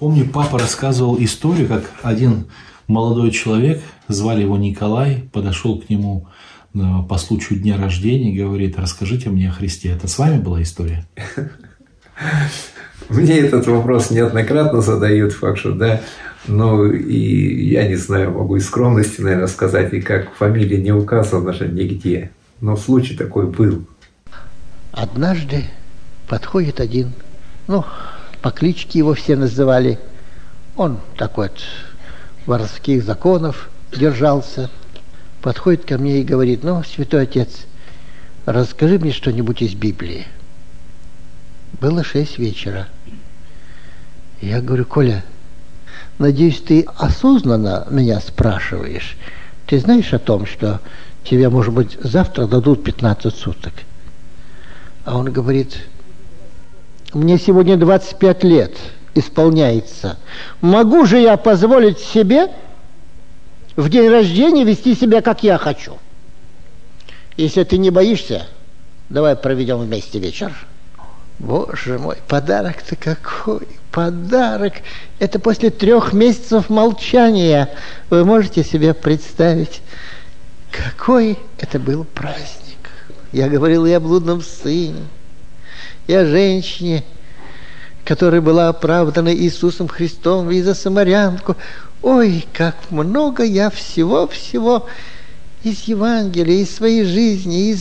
Помню, папа рассказывал историю, как один молодой человек, звали его Николай, подошел к нему по случаю дня рождения и говорит: расскажите мне о Христе. Это с вами была история? Мне этот вопрос неоднократно задают, факт, что да. Но и я не знаю, могу из скромности, наверное, сказать, и как фамилия не указана же нигде. Но случай такой был. Однажды подходит один, по кличке его все называли, он такой вот воровских законов держался, подходит ко мне и говорит: святой отец, расскажи мне что-нибудь из Библии. Было 6 вечера. Я говорю: Коля, надеюсь, ты осознанно меня спрашиваешь. Ты знаешь о том, что тебе, может быть, завтра дадут 15 суток? А он говорит: мне сегодня 25 лет исполняется. Могу же я позволить себе в день рождения вести себя, как я хочу? Если ты не боишься, давай проведем вместе вечер. Боже мой, подарок-то какой! Подарок! Это после 3 месяцев молчания. Вы можете себе представить, какой это был праздник? Я говорил и о блудном сыне, и о женщине, которая была оправдана Иисусом Христом, и за самарянку. Ой, как много я всего-всего из Евангелия, из своей жизни,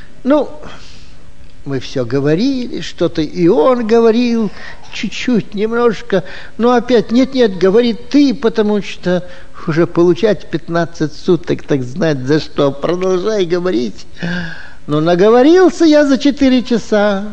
мы все говорили, что-то и он говорил, чуть-чуть, немножко, но опять нет, говорит ты, потому что уже получать 15 суток, так знать за что, продолжай говорить. Но наговорился я за 4 часа.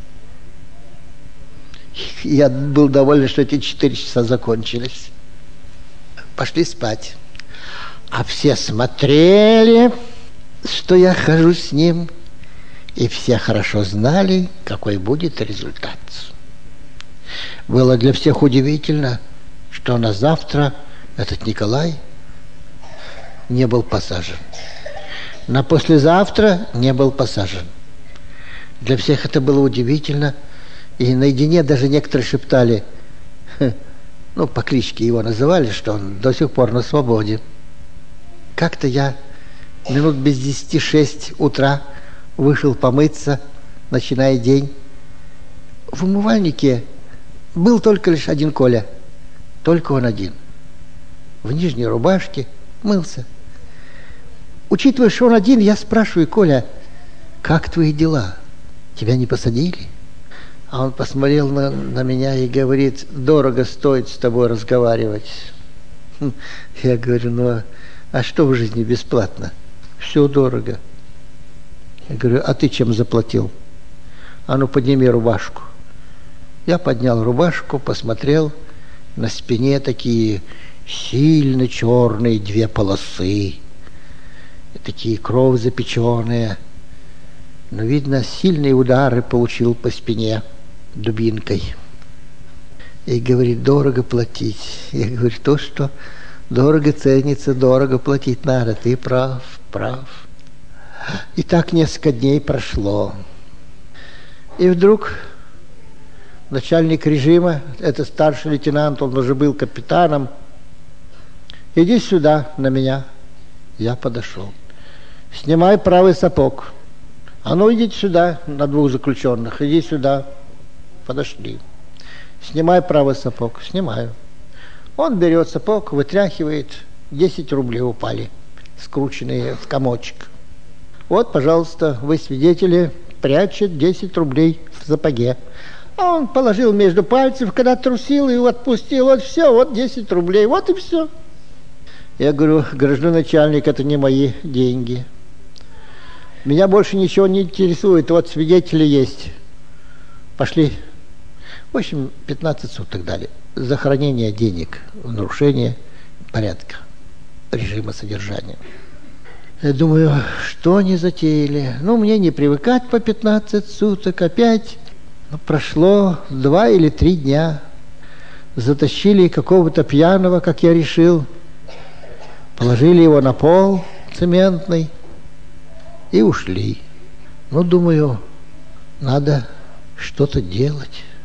Я был доволен, что эти 4 часа закончились. Пошли спать. А все смотрели, что я хожу с ним, и все хорошо знали, какой будет результат. Было для всех удивительно, что на завтра этот Николай не был посажен. На послезавтра не был посажен. Для всех это было удивительно. И наедине даже некоторые шептали, по кличке его называли, что он до сих пор на свободе. Как-то я минут без 10:06 утра вышел помыться, начиная день. В умывальнике был только лишь один Коля. Только он один. В нижней рубашке мылся. Учитывая, что он один, я спрашиваю: Коля, как твои дела? Тебя не посадили? А он посмотрел на меня и говорит: дорого стоит с тобой разговаривать. Я говорю: а что в жизни бесплатно? Все дорого. Я говорю: а ты чем заплатил? А подними рубашку. Я поднял рубашку, посмотрел, на спине такие сильно черные 2 полосы, такие кровь запеченные. Но, видно, сильные удары получил по спине дубинкой. И говорит: дорого платить. Я говорю: то, что дорого ценится, дорого платить надо. Ты прав. И так несколько дней прошло. И вдруг начальник режима, это старший лейтенант, он уже был капитаном: иди сюда на меня. Я подошел. Снимай правый сапог. А идите сюда, на 2 заключенных, иди сюда. Подошли. Снимай правый сапог. Снимаю. Он берет сапог, вытряхивает, 10 рублей упали, скрученные в комочек. Вот, пожалуйста, вы свидетели, прячет 10 рублей в сапоге. А он положил между пальцев, когда трусил, и отпустил. Вот все, вот 10 рублей, вот и все. Я говорю: гражданин начальник, это не мои деньги. Меня больше ничего не интересует, вот свидетели есть. Пошли. В общем, 15 суток дали за хранение денег в нарушение порядка режима содержания. Я думаю, что они затеяли? Мне не привыкать по 15 суток опять. Прошло 2 или 3 дня. Затащили какого-то пьяного, как я решил. Положили его на пол цементный и ушли. Думаю, надо что-то делать.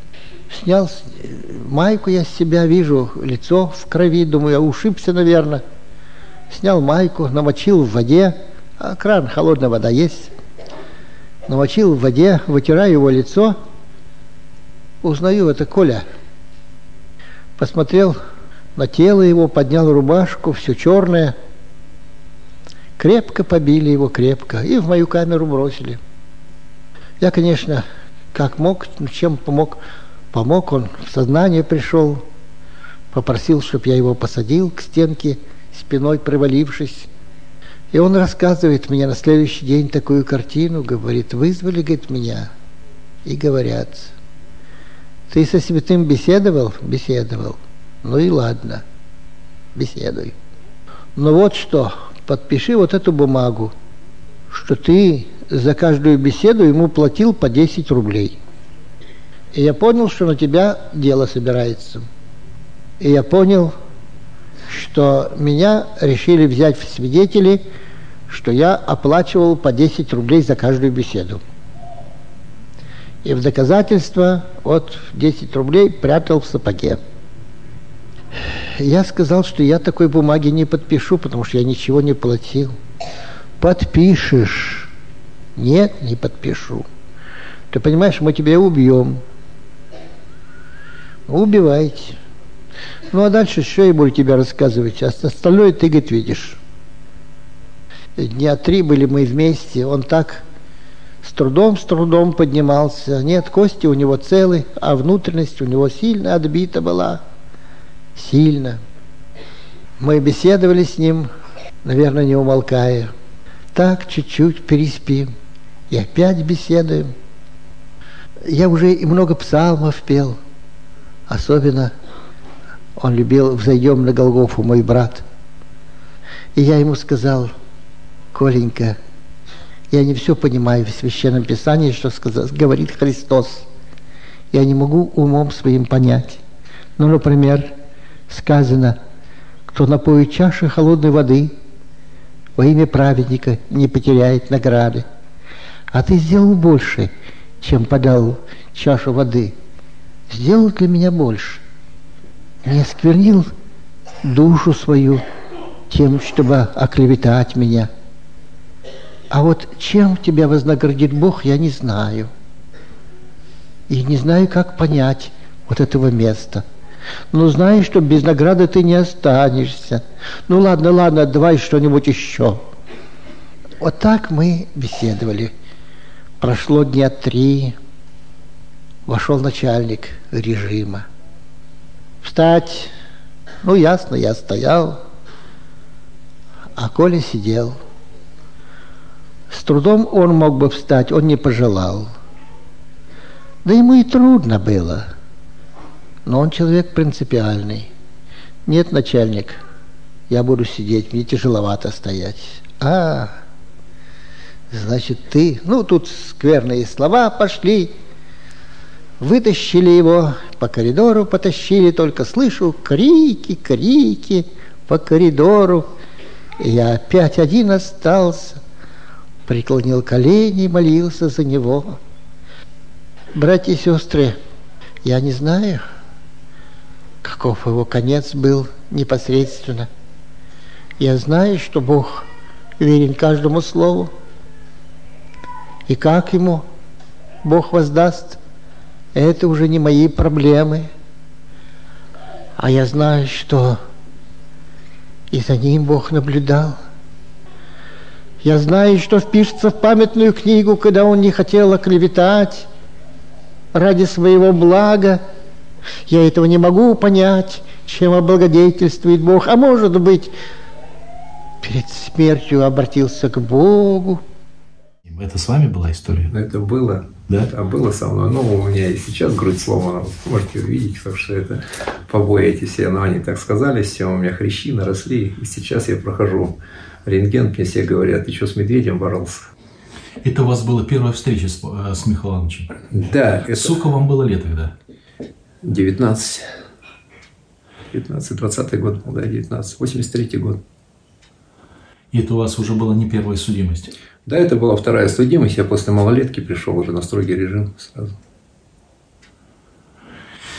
Снял майку я с себя, вижу лицо в крови, думаю, я ушибся, наверное. Снял майку, намочил в воде, а кран, холодная вода есть. Намочил в воде, вытираю его лицо, узнаю, это Коля. Посмотрел на тело его, поднял рубашку, все черное. Крепко побили его, крепко, и в мою камеру бросили. Я, конечно, как мог, чем помог. Помог, он в сознание пришел, попросил, чтобы я его посадил к стенке, спиной привалившись. И он рассказывает мне на следующий день такую картину, говорит, вызвали, говорит, меня, и говорят, ты со святым беседовал? Беседовал. Ну и ладно, беседуй. Но вот что, подпиши вот эту бумагу, что ты за каждую беседу ему платил по 10 рублей. И я понял, что на тебя дело собирается. И я понял, что меня решили взять в свидетели, что я оплачивал по 10 рублей за каждую беседу. И в доказательство вот 10 рублей прятал в сапоге. Я сказал, что я такой бумаги не подпишу, потому что я ничего не платил. Подпишешь. Нет, не подпишу. Ты понимаешь, мы тебя убьем. Убивайте. Ну, а дальше что я буду тебе рассказывать? Остальное ты, говорит, видишь. Дня 3 были мы вместе. Он так с трудом поднимался. Нет, кости у него целы, а внутренность у него сильно отбита была. Сильно. Мы беседовали с ним, наверное, не умолкая. Так чуть-чуть переспим. И опять беседуем. Я уже и много псалмов пел. Особенно он любил «Взойдем на Голгофу», мой брат. И я ему сказал, Коленька, я не все понимаю в Священном Писании, что говорит Христос. Я не могу умом своим понять. Ну, например, сказано, кто напоит чаши холодной воды, во имя праведника не потеряет награды. А ты сделал больше, чем подал чашу воды. Сделал для меня больше. Не осквернил душу свою тем, чтобы оклеветать меня. А вот чем тебя вознаградит Бог, я не знаю. И не знаю, как понять вот этого места. Но знаю, что без награды ты не останешься. Ну ладно, давай что-нибудь еще. Вот так мы беседовали. Прошло дня 3. Вошел начальник режима. Встать. Ну, ясно, я стоял, а Коля сидел. С трудом он мог бы встать, он не пожелал. Да ему и трудно было. Но он человек принципиальный. Нет, начальник, я буду сидеть, мне тяжеловато стоять. Значит, ты... Ну, тут скверные слова пошли. Вытащили его, по коридору потащили, только слышу крики по коридору. И я опять один остался, преклонил колени, молился за него. Братья и сестры, я не знаю, каков его конец был непосредственно. Я знаю, что Бог верен каждому слову. И как ему Бог воздаст, это уже не мои проблемы. А я знаю, что и за ним Бог наблюдал. Я знаю, что впишется в памятную книгу, когда он не хотел оклеветать ради своего блага. Я этого не могу понять, чем облагодетельствует Бог. А может быть, перед смертью обратился к Богу. Это с вами была история? Это было. Да? Это было со мной. Ну, у меня и сейчас грудь сломана. Можете увидеть, потому что это побои эти все. Но они так сказали, все, у меня хрящи наросли. И сейчас я прохожу рентген, мне все говорят, ты что, с медведем боролся? Это у вас была первая встреча с Михаилом Ивановичем? Да. Сколько вам было лет тогда? 19. 20-й год был, да, 19. 83-й год. И это у вас уже была не первая судимость? Да, это была вторая судимость. Я после малолетки пришел уже на строгий режим сразу.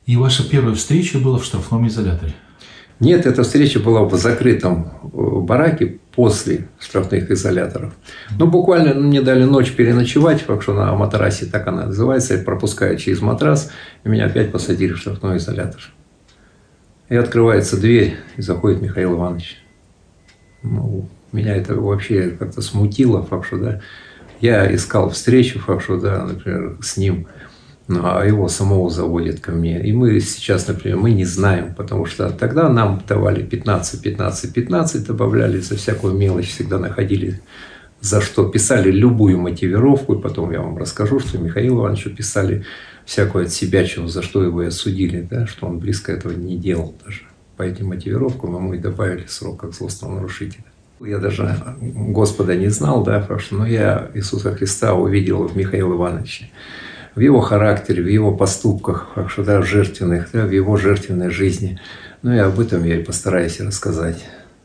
И ваша первая встреча была в штрафном изоляторе? Нет, эта встреча была в закрытом бараке после штрафных изоляторов. Ну, буквально мне дали ночь переночевать, потому что на матрасе, так она называется, я пропускаю через матрас, и меня опять посадили в штрафной изолятор. И открывается дверь, и заходит Михаил Иванович. Ну, меня это вообще как-то смутило, факт, что, да, я искал встречу, факт, что, да, например, с ним, а его самого заводят ко мне. И мы сейчас, например, мы не знаем, потому что тогда нам давали 15, 15, 15, добавляли за всякую мелочь, всегда находили за что, писали любую мотивировку, и потом я вам расскажу, что Михаилу Ивановичу писали всякую от себя, за что его и осудили, да, что он близко этого не делал даже. По этим мотивировкам ему и добавили срок как злостного нарушителя. Я даже Господа не знал, да, но я Иисуса Христа увидел в Михаиле Ивановиче. В его характере, в его поступках, да, жертвенных, да, в его жертвенной жизни. Ну и об этом я и постараюсь рассказать.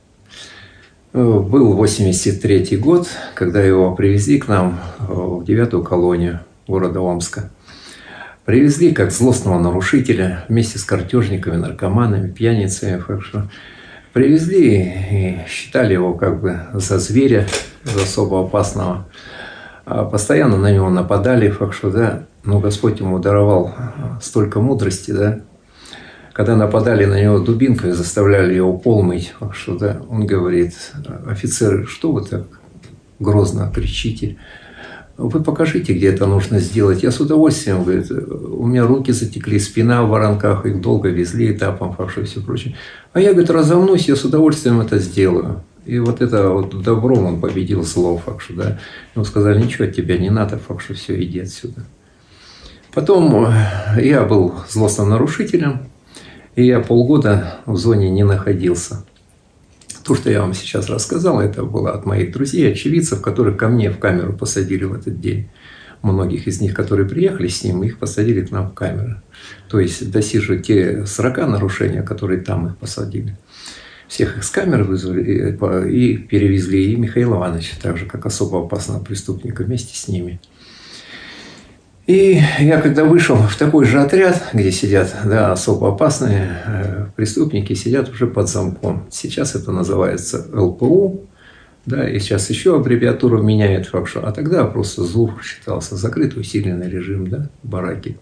Был 83-й год, когда его привезли к нам в 9-ю колонию города Омска. Привезли как злостного нарушителя вместе с картежниками, наркоманами, пьяницами. Привезли и считали его как бы за зверя, за особо опасного. Постоянно на него нападали, да, но Господь ему даровал столько мудрости, да. Когда нападали на него дубинкой, заставляли его пол мыть, да, он говорит: офицеры, что вы так грозно кричите? Вы покажите, где это нужно сделать. Я с удовольствием, говорит, у меня руки затекли, спина в воронках, их долго везли этапом, и все прочее. А я, говорит, разомнусь, я с удовольствием это сделаю. И вот это вот добром он победил зло, да. Ему сказали: ничего от тебя не надо, все, иди отсюда. Потом я был злостным нарушителем, и я полгода в зоне не находился. То, что я вам сейчас рассказал, это было от моих друзей, очевидцев, которых ко мне в камеру посадили в этот день. Многих из них, которые приехали с ним, их посадили к нам в камеру. То есть достигли те 40 нарушений, которые там их посадили. Всех их с камеры вызвали и перевезли, и Михаила Ивановича, так же, как особо опасного преступника, вместе с ними. И я когда вышел в такой же отряд, где сидят, да, особо опасные преступники, сидят уже под замком. Сейчас это называется ЛПУ, да, и сейчас еще аббревиатуру меняют, а тогда просто ЗУР считался, закрытый усиленный режим, да, бараки.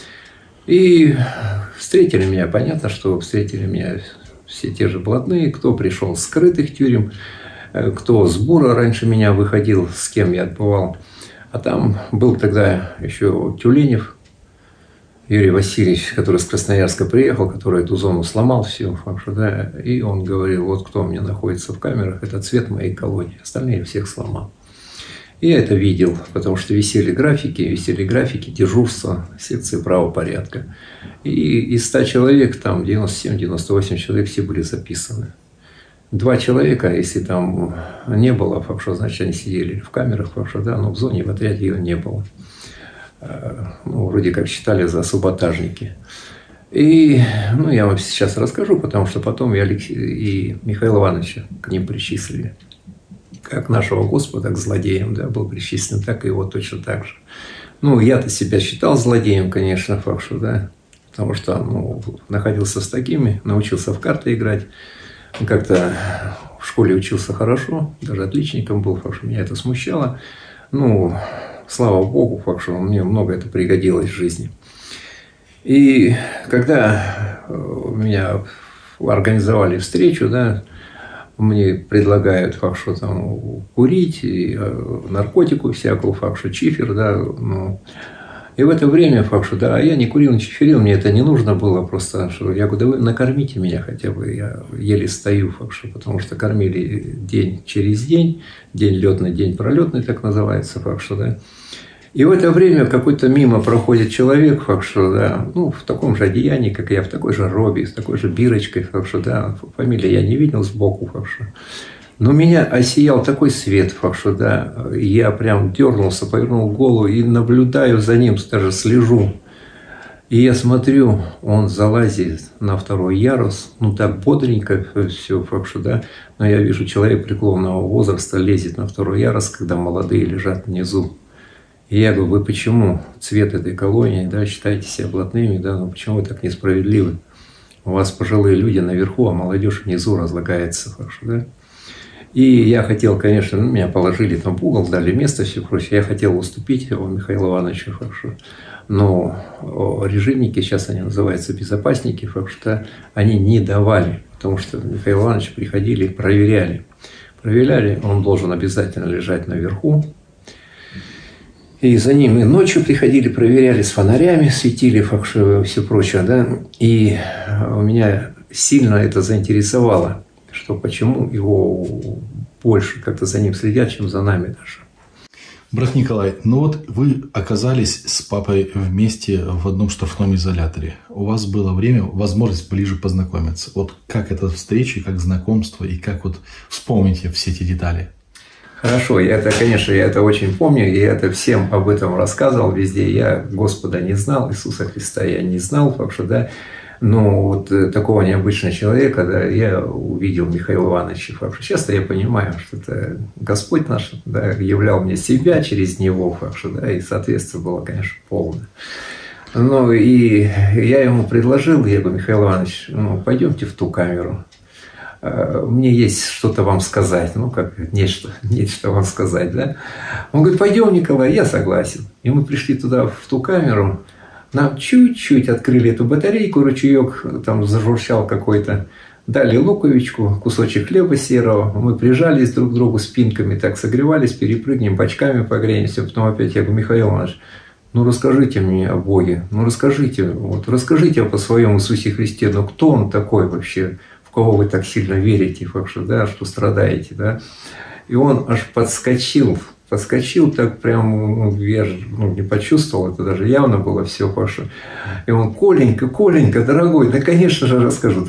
И встретили меня, понятно, что встретили меня все те же блатные, кто пришел с скрытых тюрем, кто с бура раньше меня выходил, с кем я отбывал. А там был тогда еще Тюленев Юрий Васильевич, который с Красноярска приехал, который эту зону сломал все, да, и он говорил: вот кто у меня находится в камерах, это цвет моей колонии, остальные всех сломал. И я это видел, потому что висели графики дежурства секции правопорядка. И из 100 человек, там 97-98 человек, все были записаны. 2 человека, если там не было, значит, они сидели в камерах, да, но в зоне, в отряде ее не было. Ну, вроде как считали за саботажники. И я вам сейчас расскажу, потому что потом и Михаила Ивановича к ним причислили. Как нашего Господа к злодеям, да, был причислен, так и его точно так же. Ну, я-то себя считал злодеем, конечно, да, потому что находился с такими, научился в карты играть. Как-то в школе учился хорошо, даже отличником был, меня это смущало. Ну, слава Богу, мне много это пригодилось в жизни. И когда меня организовали встречу, да, мне предлагают, там курить, и наркотику всякую, чифер, да, и в это время, да, я не курил, не чиферил, мне это не нужно было, просто, что я говорю: да вы накормите меня хотя бы, я еле стою, потому что кормили день через день, день летный, день пролетный, так называется, да. И в это время какой-то мимо проходит человек, да, в таком же одеянии, как и я, в такой же робе, с такой же бирочкой, да, фамилии я не видел сбоку, но меня осиял такой свет, да, я прям дернулся, повернул голову и наблюдаю за ним, даже слежу. И я смотрю, он залазит на 2-й ярус, так бодренько все, да, но я вижу, человек преклонного возраста лезет на 2-й ярус, когда молодые лежат внизу. И я говорю, вы почему цвет этой колонии, да, считаете себя блатными, да, но почему вы так несправедливы? У вас пожилые люди наверху, а молодежь внизу разлагается. Хорошо, да? И я хотел, конечно, меня положили там в угол, дали место, все прочее. Я хотел уступить его Михаилу Ивановичу, хорошо. Но режимники, сейчас они называются безопасники, что они не давали, потому что Михаил Иванович приходили и проверяли. Проверяли, он должен обязательно лежать наверху. И за ним и ночью приходили, проверяли с фонарями, светили, все прочее. Да? И меня сильно это заинтересовало, что почему его больше как-то за ним следят, чем за нами даже. Брат Николай, ну вот вы оказались с папой вместе в одном штрафном изоляторе. У вас было время, возможность ближе познакомиться. Вот как эта встреча, как знакомство, и как вот вспомните все эти детали? Хорошо, конечно, я это очень помню, и это всем об этом рассказывал везде. Я Господа не знал, Иисуса Христа я не знал, так что, да. Но вот такого необычного человека, да, я увидел Михаила Ивановича. Часто я понимаю, что это Господь наш, да, являл мне себя через него, да, и соответствие было, конечно, полное. Ну, и я ему предложил, я говорю, Михаил Иванович, пойдемте в ту камеру. Мне есть что-то вам сказать, как нечто вам сказать, да. Он говорит, пойдем, Николай, я согласен. И мы пришли туда, в ту камеру. Нам чуть-чуть открыли эту батарейку, ручеек там зажурчал какой-то. Дали луковичку, кусочек хлеба серого. Мы прижались друг к другу спинками, так согревались, перепрыгнем, бочками погреемся. Потом опять я говорю, Михаил Иванович, расскажите мне о Боге. Расскажите о своем Иисусе Христе. Кто Он такой вообще? В кого вы так сильно верите, да, что страдаете, да? И он аж подскочил так прям, я же не почувствовал, это даже явно было все, Паша. И он, Коленька, дорогой, да, конечно же, расскажу.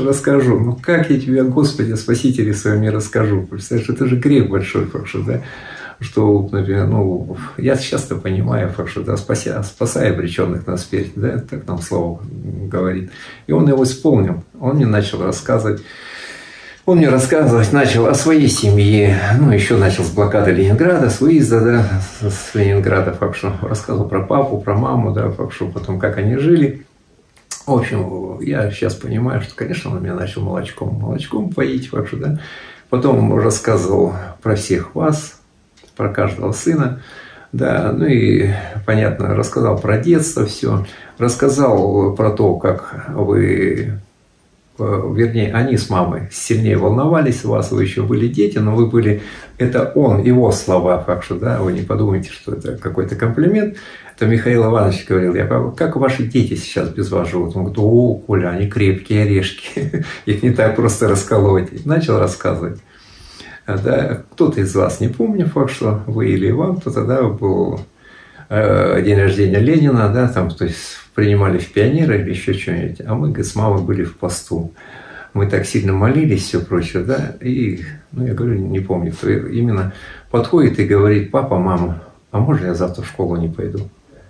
Как я тебе, Господи, Спасителе своем не расскажу? Представляешь, это же грех большой, Паша, да? Что, например, я часто понимаю, Паша, да, спасай обреченных на смерть, да, так нам слово говорит. И он его исполнил, он мне начал рассказывать. Он мне рассказывать начал о своей семье, еще начал с блокады Ленинграда, с выезда, да, с Ленинграда, рассказывал про папу, про маму, да, потом как они жили. В общем, я сейчас понимаю, что, конечно, он меня начал молочком поить, да. Потом он рассказывал про всех вас, про каждого сына, да, и, понятно, рассказал про детство все, рассказал про то, как вы... Вернее, они с мамой сильнее волновались вас, вы еще были дети, но вы были, это он, его слова, да, вы не подумайте, что это какой-то комплимент. Это Михаил Иванович говорил, как ваши дети сейчас без вас живут? Он говорит, Коля, они крепкие орешки, их не так просто расколоть. Начал рассказывать. Да, кто-то из вас, не помню, что вы или вам, кто-то, да, был день рождения Ленина, да, там, то есть принимали в пионеры или еще что-нибудь, а мы с мамой были в посту. Мы так сильно молились, все прочее, да, и, я говорю, не помню, кто именно подходит и говорит, папа, мама, а можно я завтра в школу не пойду?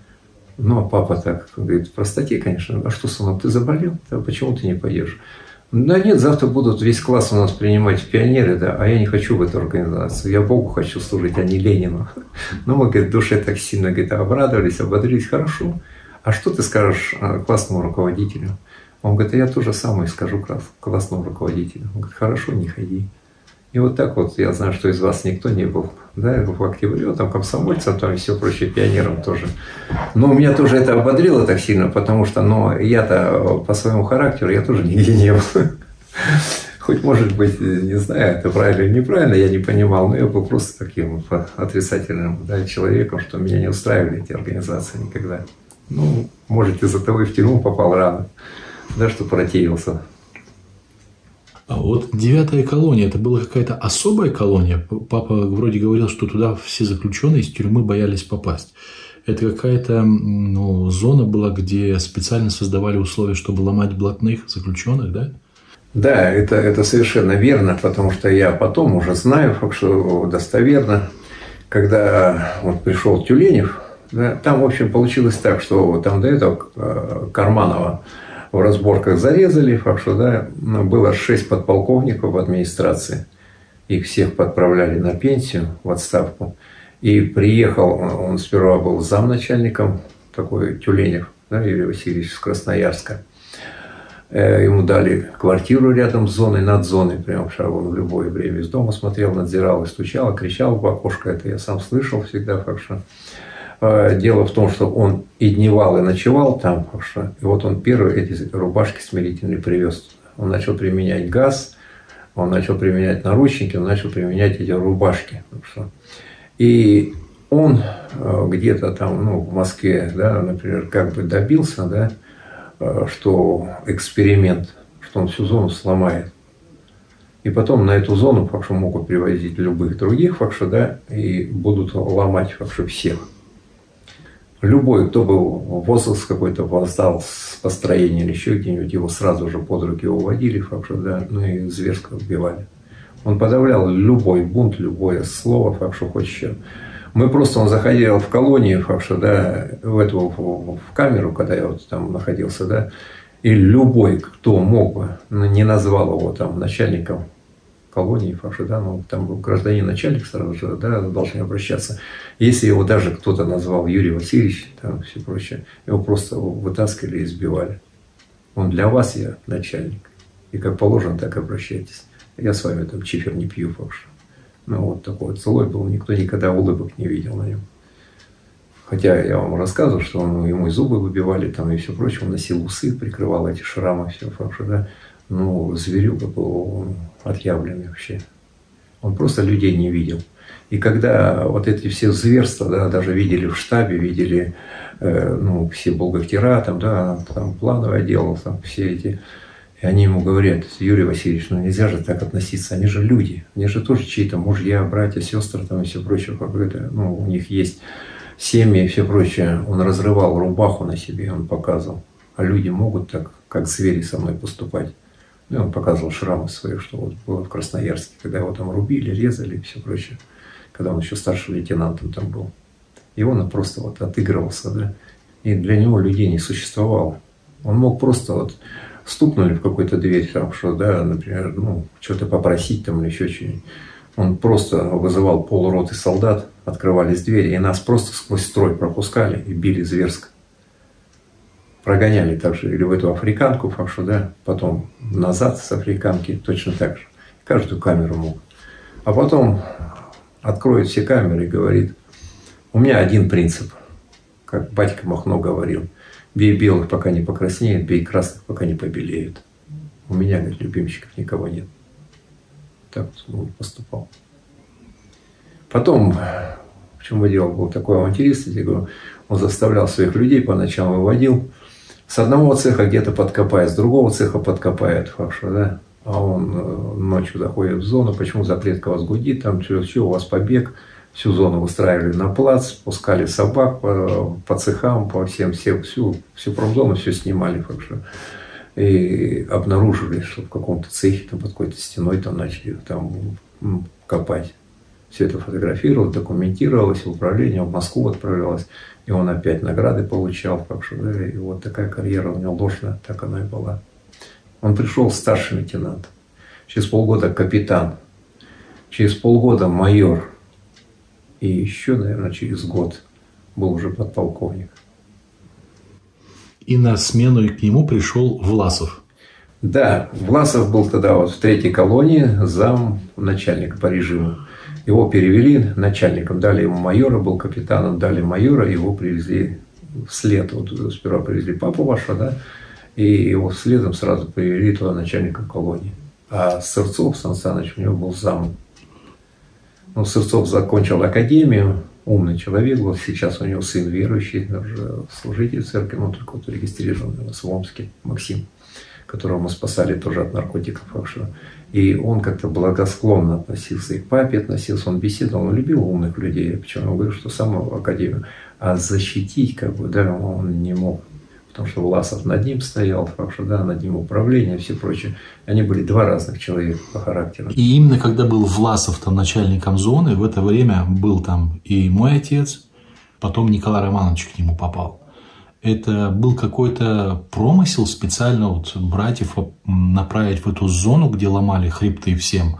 А папа так говорит, в простоте, конечно, а что, сынок, ты заболел? Да, почему ты не пойдешь? Да нет, завтра будут весь класс у нас принимать в пионеры, да, а я не хочу в эту организацию, я Богу хочу служить, а не Ленину. Мы, говорит, в душе так сильно, говорит, обрадовались, ободрились, хорошо. А что ты скажешь классному руководителю? Он говорит, я то же самое скажу классному руководителю. Он говорит, хорошо, не ходи. И вот так вот, я знаю, что из вас никто не был, да, в октябре, там комсомольцем, там и все прочее, пионером тоже. Но меня тоже это ободрило так сильно, потому что, я-то по своему характеру, я тоже нигде не был. Хоть, может быть, не знаю, это правильно или неправильно, я не понимал, но я был просто таким отрицательным, да, человеком, что меня не устраивали эти организации никогда. Может, из-за того и в тюрьму попал рано, да, что противился. А вот 9-я колония, это была какая-то особая колония? Папа вроде говорил, что туда все заключенные из тюрьмы боялись попасть. Это какая-то зона была, где специально создавали условия, чтобы ломать блатных заключенных, да? Да, это совершенно верно, потому что я потом уже знаю, что достоверно, когда пришел Тюленев, да, там, в общем, получилось так, что там до этого Карманова в разборках зарезали, да, было 6 подполковников в администрации, их всех подправляли на пенсию, в отставку. И приехал, он сперва был замначальником, такой Тюленев, да, Юрий Васильевич из Красноярска. Ему дали квартиру рядом с зоной, над зоной, прям он в любое время из дома смотрел, надзирал и стучал, кричал в окошко, это я сам слышал всегда, так что. Дело в том, что он и дневал, и ночевал там, так что, и вот он первые эти рубашки смирительные привез. Он начал применять газ, он начал применять наручники, он начал применять эти рубашки. Так что. И он где-то там, ну, в Москве, да, например, как бы добился, да, что эксперимент, что он всю зону сломает. И потом на эту зону факшу могут привозить любых других факшу, да, и будут ломать факшу всех. Любой, кто был в возраст какой-то опоздал с построения или еще где-нибудь, его сразу же под руки уводили, факшу, да, ну и зверско убивали. Он подавлял любой бунт, любое слово, факшу, хоть еще. Он заходил в колонию, факшу, да, в камеру, когда я вот там находился, да, и любой, кто мог бы, не назвал его там начальником колонии, факшу, да, ну, там был гражданин начальник сразу же, да, должны обращаться. Если его даже кто-то назвал Юрий Васильевич, там все прочее, его просто вытаскивали и избивали. Он для вас, я начальник. И как положено, так обращайтесь. Я с вами там чифер не пью, факшу. Ну, вот такой вот злой был, никто никогда улыбок не видел на нем. Хотя я вам рассказывал, что ему и зубы выбивали, там, и все прочее, он носил усы, прикрывал эти шрамы, все, факшу, да. Ну, зверюга был отъявленный вообще. Он просто людей не видел. И когда вот эти все зверства, да, даже видели в штабе, видели, ну, все бухгалтера, там, да, там плановый отдел, там, все эти. И они ему говорят: Юрий Васильевич, ну нельзя же так относиться, они же люди, они же тоже чьи-то мужья, братья, сестры, там, и все прочее, какое-то, ну, у них есть семьи и все прочее. Он разрывал рубаху на себе, он показывал. А люди могут так, как звери, со мной поступать. И он показывал шрамы свои, что вот было в Красноярске, когда его там рубили, резали и все прочее. Когда он еще старшим лейтенантом там был. И он просто вот отыгрывался, да. И для него людей не существовало. Он мог просто вот стукнули в какую-то дверь, там, что, да, например, ну, что-то попросить там или еще что-нибудь. Он просто вызывал полуроты солдат, открывались двери, и нас просто сквозь строй пропускали и били зверско. Прогоняли также или в эту африканку, факшу, да, потом назад с африканки точно так же. Каждую камеру мог. А потом откроет все камеры и говорит: у меня один принцип, как батька Махно говорил: бей белых, пока не покраснеют, бей красных, пока не побелеют. У меня, говорит, любимчиков никого нет. Так вот он поступал. Потом, в чем дело, был такой авантюрист, я говорю, он заставлял своих людей, по ночам выводил. С одного цеха где-то подкопает, с другого цеха подкопает, факшу, да. А он ночью заходит в зону, почему запретка вас гудит, там что, у вас побег. Всю зону выстраивали на плац, пускали собак по цехам, по всем, всю промзону все снимали, факшу. И обнаружили, что в каком-то цехе, там, под какой-то стеной там начали там копать. Все это фотографировалось, документировалось, в управление, в Москву отправлялось. И он опять награды получал, факшу, да, и вот такая карьера у него ложная, так она и была. Он пришел старший лейтенант, через полгода капитан, через полгода майор. И еще, наверное, через год был уже подполковник. И на смену к нему пришел Власов. Да, Власов был тогда вот в 3-й колонии зам начальника по режиму. Его перевели начальником, дали ему майора, был капитаном, дали майора, его привезли вслед. Вот сперва привезли папу вашего, да, и его следом сразу привели туда начальником колонии. А Сырцов, Сан Саныч, у него был зам. Ну, Сырцов закончил академию, умный человек был. Сейчас у него сын верующий, даже служитель церкви, но только вот регистрированный у нас в Омске, Максим, которого мы спасали тоже от наркотиков. И он как-то благосклонно относился и к папе относился, он беседовал, он любил умных людей. Почему он говорил, что сам в академию. А защитить, как бы, да, он не мог. Потому что Власов над ним стоял, факшу, да, над ним управление и все прочее. Они были два разных человека по характеру. И именно когда был Власов там начальником зоны, в это время был там и мой отец, потом Николай Романович к нему попал. Это был какой-то промысел специально вот братьев направить в эту зону, где ломали хребты всем,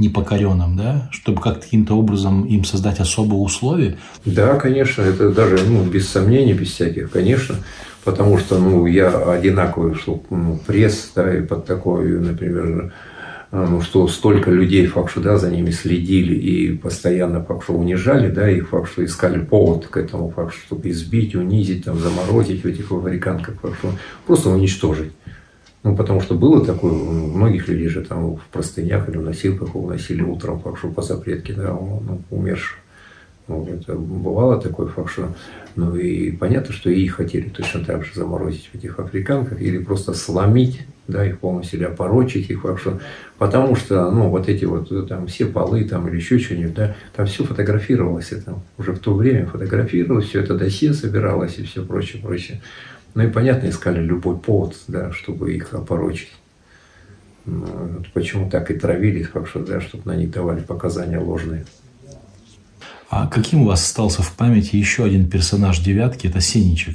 непокоренным, да, чтобы как-то каким-то образом им создать особые условия? Да, конечно, это даже без сомнений, без всяких, конечно. Потому что я одинаковый, что пресс, да, и под такой, например, что столько людей, факт, что да, за ними следили и постоянно, факт, что унижали, да, их, факт, что искали повод к этому, факт, чтобы избить, унизить, там, заморозить в этих африканках, факт, что просто уничтожить. Потому что было такое, многих людей же там в простынях или в носилках уносили утром, факт, что по запретке, да, умерших. Это бывало такой факт, что и понятно, что и их хотели точно так же заморозить в этих африканках или просто сломить, да, их полностью, или опорочить их факт, что, потому что вот эти вот там все полы там, или еще что-нибудь, да, там все фотографировалось, это уже в то время фотографировалось, все это досье собиралось и все прочее, прочее. И понятно, искали любой повод, да, чтобы их опорочить. Почему так и травили, факт, что, да, чтобы на них давали показания ложные. А каким у вас остался в памяти еще один персонаж «Девятки» – это Сеничек?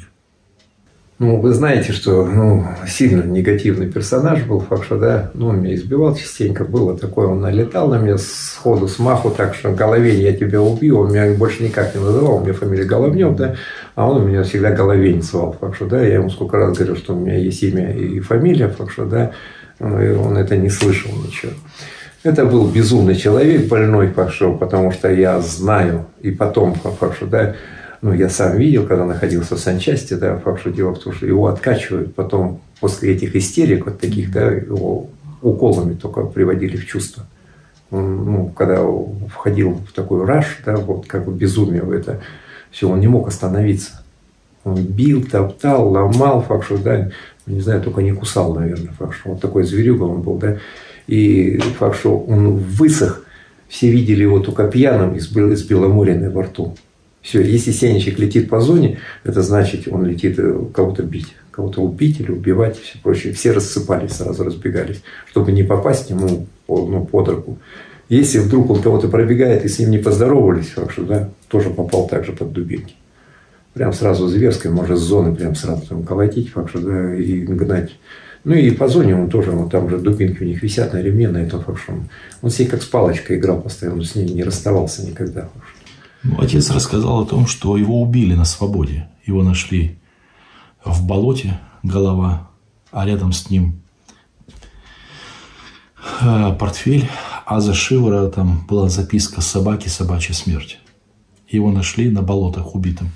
Вы знаете, что сильно негативный персонаж был, факт, что да, он меня избивал частенько, было такое, он налетал на меня сходу, с маху, так что Головень, я тебя убью, он меня больше никак не называл, у меня фамилия Головнев, да, а он меня всегда Головень звал, факт, что да, я ему сколько раз говорил, что у меня есть имя и фамилия, факт, что да, и он это не слышал ничего. Это был безумный человек, больной, факт, что, потому что я знаю, и потом, факт, что да, я сам видел, когда находился в санчасти, да, факт, что дело в том, что его откачивают потом после этих истерик, вот таких, да, его уколами только приводили в чувство. Он, когда входил в такой раж, да, вот как в безумие в это, все, он не мог остановиться. Он бил, топтал, ломал, факт, что, да, не знаю, только не кусал, наверное, факт, что вот такой зверюга он был, да. И факт, что он высох, все видели его только пьяным и с беломориной во рту. Все, если Сеничек летит по зоне, это значит, он летит кого-то бить, кого-то убить или убивать и все прочее. Все рассыпались, сразу разбегались, чтобы не попасть ему под руку. Если вдруг он кого-то пробегает и с ним не поздоровались, факт, что, да, тоже попал также под дубинки. Прям сразу зверской, может с зоны прям сразу там колотить, факт, что, да, и гнать. И по зоне он тоже, там же дубинки у них висят на ремне, на этом факт, что он с ней как с палочкой играл постоянно, с ней не расставался никогда. Отец рассказал о том, что его убили на свободе. Его нашли в болоте, голова, а рядом с ним портфель, а за шиворотом была записка «Собаки, собачья смерть». Его нашли на болотах убитым.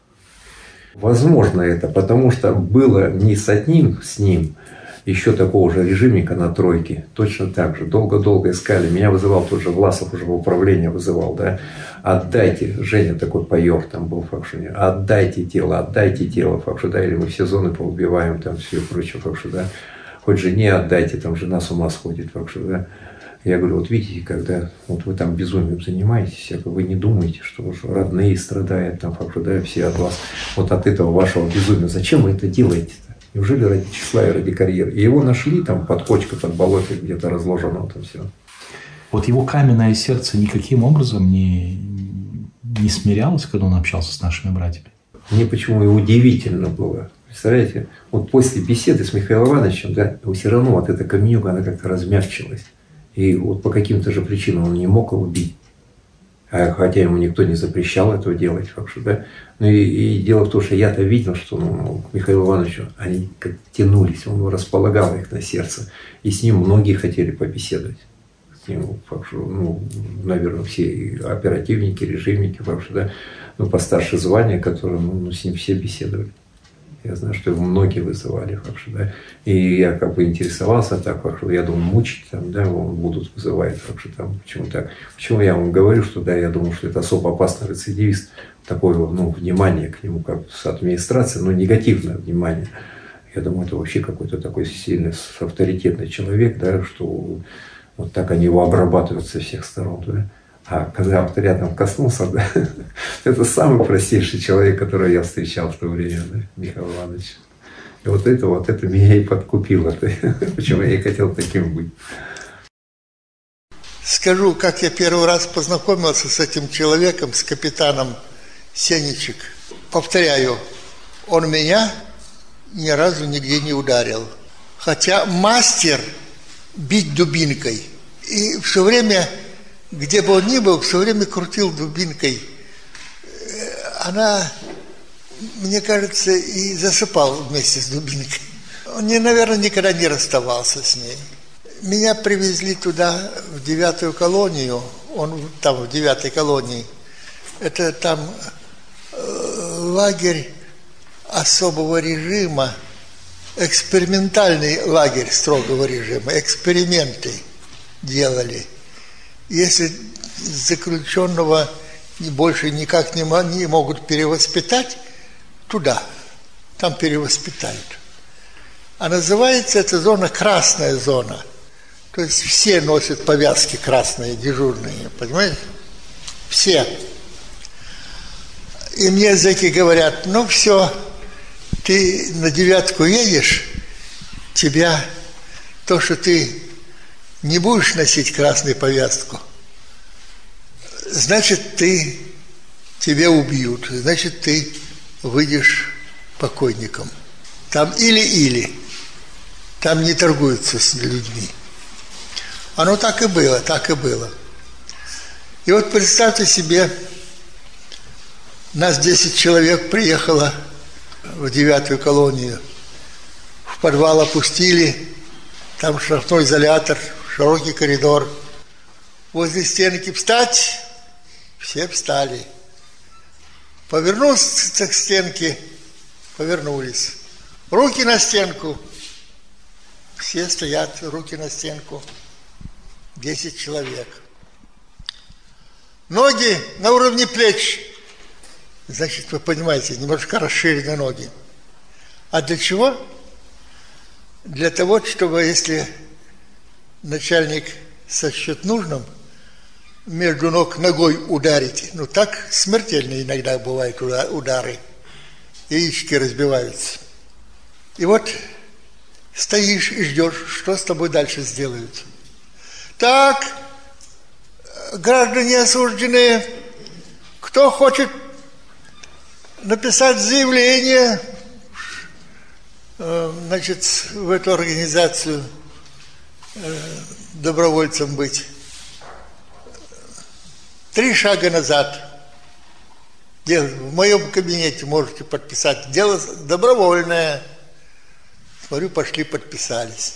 Возможно это, потому что было не с одним, с ним, еще такого же режимника на тройке, точно так же, долго-долго искали. Меня вызывал тот же Власов, уже в управление вызывал, да, отдайте, Женя такой пайор там был, факт, что, отдайте тело, факт, что, да, или мы все зоны поубиваем, там все прочее, факт, что, да, хоть жене отдайте, там жена с ума сходит, факт, что, да. Я говорю, вот видите, когда вот вы там безумием занимаетесь, вы не думаете, что родные страдают, там, факт, что, да, все от вас, вот от этого вашего безумия. Зачем вы это делаете-то? Неужели ради числа и ради карьеры? И его нашли там под кочкой, под болотой, где-то разложенного там все. Вот его каменное сердце никаким образом не смирялось, когда он общался с нашими братьями? Мне почему и удивительно было. Представляете, вот после беседы с Михаилом Ивановичем, да, все равно вот эта каменюка, она как-то размягчилась. И вот по каким-то же причинам он не мог его бить. Хотя ему никто не запрещал этого делать, факт, что, да. И дело в том, что я-то видел, что к Михаилу Ивановичу они как тянулись, он располагал их на сердце. И с ним многие хотели побеседовать. С ним, факт, что, наверное, все оперативники, режимники, факт, что, да, постарше звания, которые с ним все беседовали. Я знаю, что его многие вызывали, факт, что, да. И я как бы интересовался так, факт, что я думал, мучить там, да, его будут вызывать, факт, что там, почему так. Почему я вам говорю, что да, я думал, что это особо опасный рецидивист, такое внимание к нему как с администрации, но негативное внимание. Я думаю, это вообще какой-то такой сильный, авторитетный человек, да, что вот так они его обрабатывают со всех сторон, да. А когда вот рядом коснулся, да, это самый простейший человек, которого я встречал в то время, да, Михаил Иванович. И вот это меня и подкупило. Почему я и хотел таким быть. Скажу, как я первый раз познакомился с этим человеком, с капитаном Сеничек. Повторяю, он меня ни разу нигде не ударил. Хотя мастер бить дубинкой. И все время где бы он ни был, все время крутил дубинкой. Она, мне кажется, и засыпал вместе с дубинкой. Он, наверное, никогда не расставался с ней. Меня привезли туда, в 9-ю колонию. Он там, в 9-й колонии. Это там лагерь особого режима, экспериментальный лагерь строгого режима. Эксперименты делали. Если заключенного больше никак не могут перевоспитать, туда, там перевоспитают. А называется эта зона красная зона. То есть все носят повязки красные, дежурные, понимаете? Все. И мне зэки говорят, ну все, ты на 9-ку едешь, тебя, то, что ты не будешь носить красную повязку, значит, тебя убьют, значит, ты выйдешь покойником. Там или-или, там не торгуются с людьми. Оно так и было, так и было. И вот представьте себе, нас 10 человек приехало в 9-ю колонию. В подвал опустили, там штрафной изолятор, широкий коридор. Возле стенки встать, все встали. Повернулся к стенке, повернулись. Руки на стенку. Все стоят, руки на стенку. 10 человек. Ноги на уровне плеч. Значит, вы понимаете, немножко расширены ноги. А для чего? Для того, чтобы, если начальник сочтет нужным, между ног ногой ударить. Ну, так смертельно иногда бывают удары. Яички разбиваются. И вот стоишь и ждешь, что с тобой дальше сделают. Так, граждане осужденные, кто хочет написать заявление, значит, в эту организацию добровольцем быть. 3 шага назад. В моем кабинете можете подписать. Дело добровольное. Смотрю, пошли, подписались.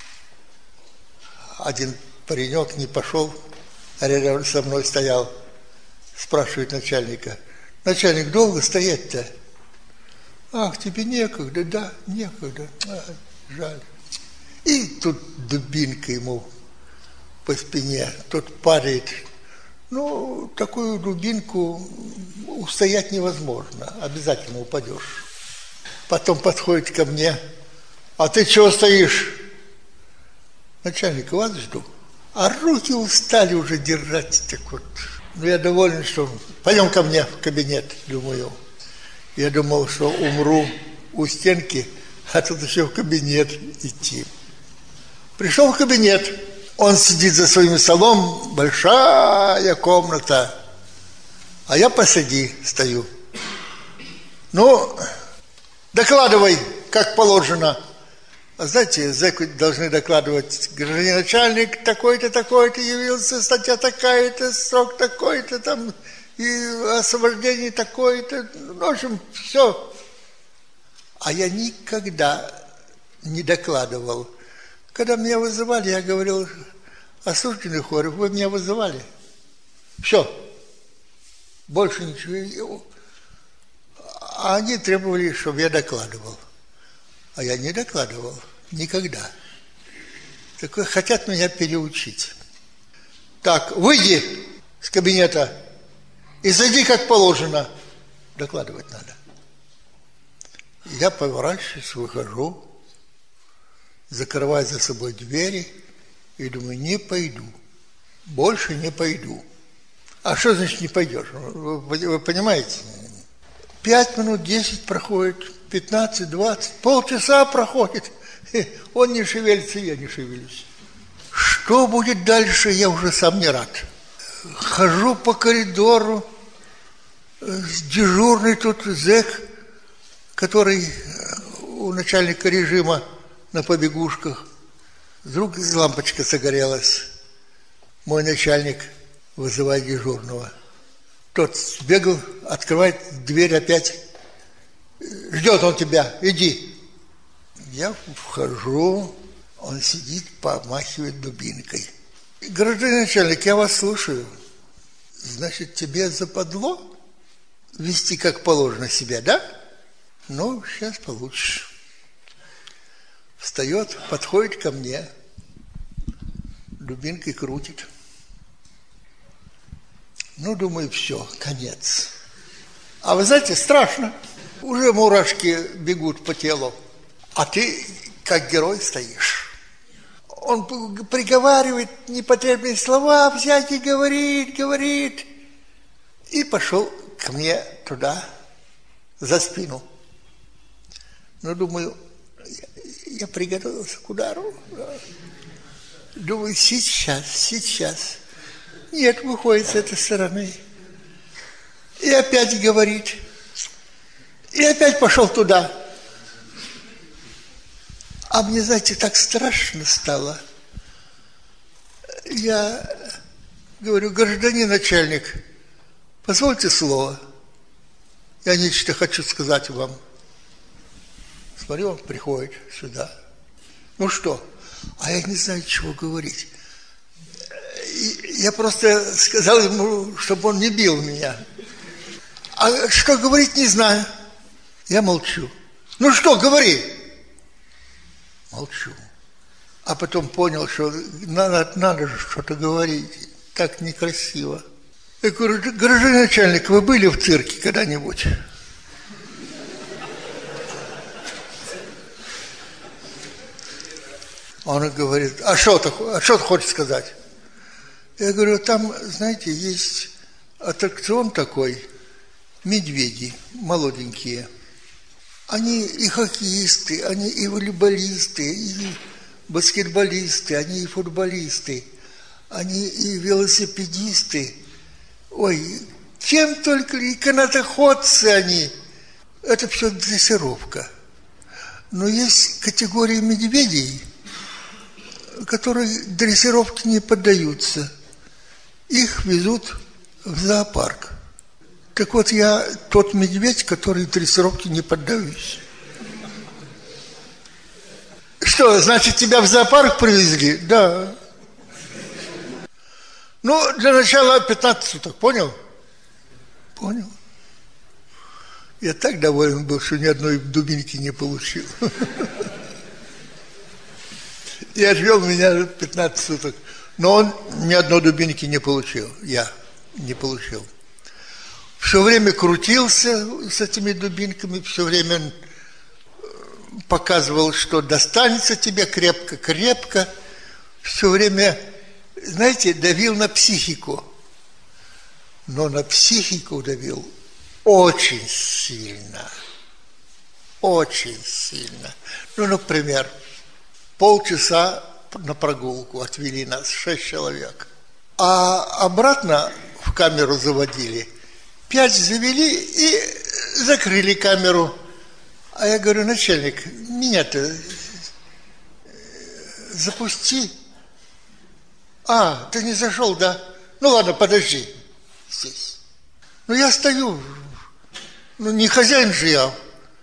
Один паренек не пошел, а рядом со мной стоял. Спрашивает начальника: начальник, долго стоять-то? Ах, тебе некогда, да, некогда. Жаль. И тут дубинка ему по спине. Тот падает. Ну, такую дубинку устоять невозможно. Обязательно упадешь. Потом подходит ко мне: а ты чего стоишь? Начальник, вас жду. А руки устали уже держать. Так вот. Ну, я доволен, что... Пойдем ко мне в кабинет, думаю. Я думал, что умру у стенки, а тут еще в кабинет идти. Пришел в кабинет. Он сидит за своим столом, большая комната. А я посреди стою. Ну, докладывай, как положено. А знаете, зэки должны докладывать: гражданин начальник, такой-то явился, статья такая-то, срок такой-то, там, и освобождение такое-то. Ну, в общем, все. А я никогда не докладывал. Когда меня вызывали, я говорил: осужденный Хорев, вы меня вызывали. Все. Больше ничего. А они требовали, чтобы я докладывал. А я не докладывал. Никогда. Так хотят меня переучить. Так, выйди с кабинета и зайди как положено. Докладывать надо. Я поворачиваюсь, выхожу, закрываю за собой двери и думаю: не пойду. Больше не пойду. А что значит не пойдешь? Вы понимаете? 5 минут, 10 проходит, 15, 20, полчаса проходит. Он не шевелится, я не шевелюсь. Что будет дальше, я уже сам не рад. Хожу по коридору, дежурный тут зэк, который у начальника режима на побегушках. Вдруг лампочка загорелась. Мой начальник вызывай дежурного. Тот сбегал, открывает дверь опять. Ждет он тебя, иди. Я вхожу, он сидит, помахивает дубинкой. Гражданин начальник, я вас слушаю. Значит, тебе западло вести как положено себя, да? Ну, сейчас получишь. Встает, подходит ко мне, дубинкой крутит. Ну, думаю, все, конец. А вы знаете, страшно. Уже мурашки бегут по телу. А ты, как герой, стоишь. Он приговаривает непотребные слова, всякие говорит. И пошел ко мне туда, за спину. Ну, думаю, я приготовился к удару. Думаю, сейчас. Нет, выходит с этой стороны. И опять говорит. И опять пошел туда. А мне, знаете, так страшно стало. Я говорю, гражданин начальник, позвольте слово. Я нечто хочу сказать вам. Смотрю, он приходит сюда. Ну что? А я не знаю, чего говорить. Я просто сказал ему, чтобы он не бил меня. А что говорить, не знаю. Я молчу. Ну что, говори. Молчу. А потом понял, что надо же что-то говорить. Так некрасиво. Я говорю, гражданин начальник, вы были в цирке когда-нибудь? Он говорит, а что ты хочешь сказать? Я говорю, там, знаете, есть аттракцион такой, медведи молоденькие. Они и хоккеисты, они и волейболисты, и баскетболисты, они и футболисты, они и велосипедисты. Ой, чем только и канатоходцы они. Это все дрессировка. Но есть категории медведей, которые дрессировке не поддаются. Их везут в зоопарк. Так вот, я тот медведь, который дрессировке не поддаюсь. Что, значит, тебя в зоопарк привезли? Да. Ну, для начала 15 суток, понял? Понял. Я так доволен был, что ни одной дубинки не получил. И отвел меня 15 суток. Но он ни одной дубинки не получил. Я не получил. Все время крутился с этими дубинками, все время показывал, что достанется тебе крепко. Все время, знаете, давил на психику. Но на психику давил очень сильно. Очень сильно. Ну, например, полчаса на прогулку отвели нас, 6 человек. А обратно в камеру заводили. 5 завели и закрыли камеру. А я говорю, начальник, меня-то запусти. А, ты не зашел, да? Ну ладно, подожди здесь. Ну я стою, ну не хозяин же я,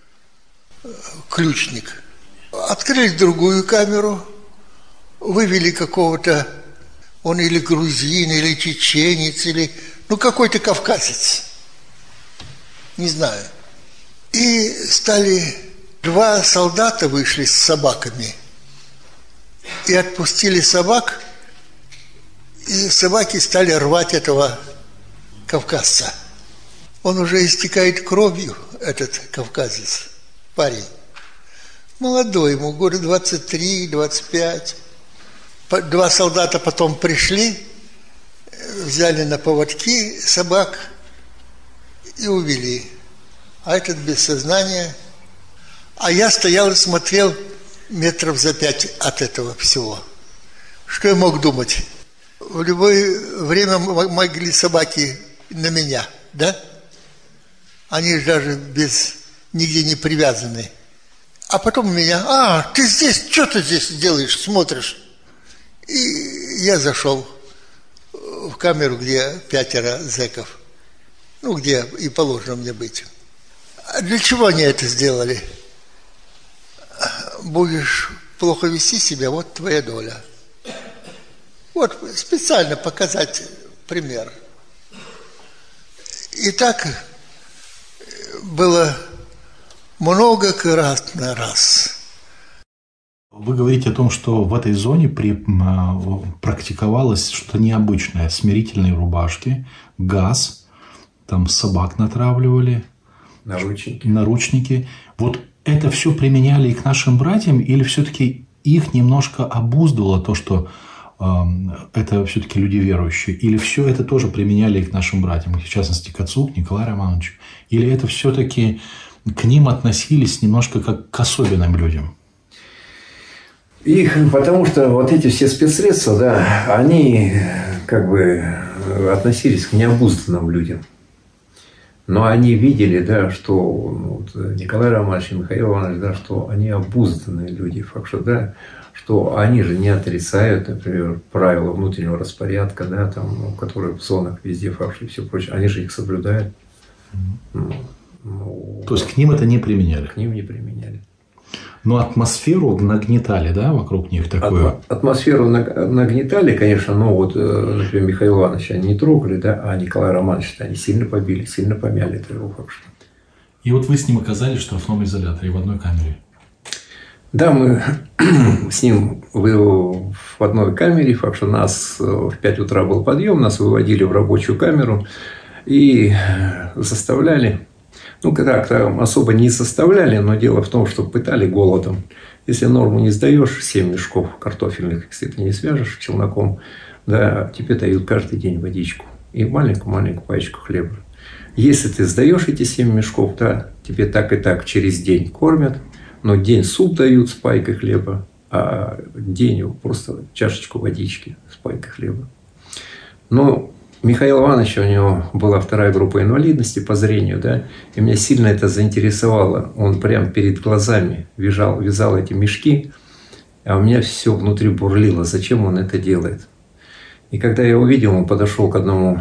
ключник. Открыли другую камеру, вывели какого-то, он или грузин, или чеченец, или, ну какой-то кавказец. Не знаю. И стали, 2 солдата вышли с собаками и отпустили собак, и собаки стали рвать этого кавказца. Он уже истекает кровью, этот кавказец, парень. Молодой, ему года 23-25. 2 солдата потом пришли, взяли на поводки собак и увели. А этот без сознания. А я стоял и смотрел метров за 5 от этого всего. Что я мог думать? В любое время могли собаки на меня, да? Они же даже нигде не привязаны. А потом меня, ты здесь, что ты здесь делаешь, смотришь? И я зашел в в камеру, где 5 зэков. Ну, где и положено мне быть. А для чего они это сделали? Будешь плохо вести себя, вот твоя доля. Вот специально показать пример. И так было многократно раз. Вы говорите о том, что в этой зоне практиковалось что-то необычное. Смирительные рубашки, газ, там собак натравливали. Наручники. Вот это все применяли и к нашим братьям, или все-таки их немножко обуздывало то, что это все-таки люди верующие? Или все это тоже применяли и к нашим братьям, в частности, к отцу, к Николаю Романовичу? Или это все-таки к ним относились немножко как к особенным людям? Потому что вот эти все спецсредства, да, они как бы относились к необузданным людям. Но они видели, да, что вот, Николай Романович и Михаил Иванович, да, что они обузданные люди, факт, что они же не отрицают, например, правила внутреннего распорядка, да, там, которые в зонах везде, факт, и все прочее, они же их соблюдают. То есть к ним это не применяли? К ним не применяли. Но атмосферу нагнетали, да, вокруг них такую? Атмосферу нагнетали, конечно, но вот, например, Михаила Ивановича они не трогали, да, а Николая Романовича они сильно побили, сильно помяли, это его факт. И вот вы с ним оказались в штрафном изоляторе в одной камере? Да, мы с ним в одной камере, факт, что нас в 5 утра был подъем, нас выводили в рабочую камеру и заставляли. Ну, как-то особо не заставляли, но дело в том, что пытали голодом. Если норму не сдаешь, 7 мешков картофельных, если ты не свяжешь челноком, да, тебе дают каждый день водичку и маленькую-маленькую пачку хлеба. Если ты сдаешь эти 7 мешков, да, тебе так и так через день кормят, но день суп дают с пайкой хлеба, а день просто чашечку водички с пайкой хлеба. Но Михаил Иванович, у него была 2-я группа инвалидности по зрению, да, и меня сильно это заинтересовало. Он прям перед глазами вязал эти мешки, а у меня все внутри бурлило, зачем он это делает. И когда я увидел, он подошел к одному,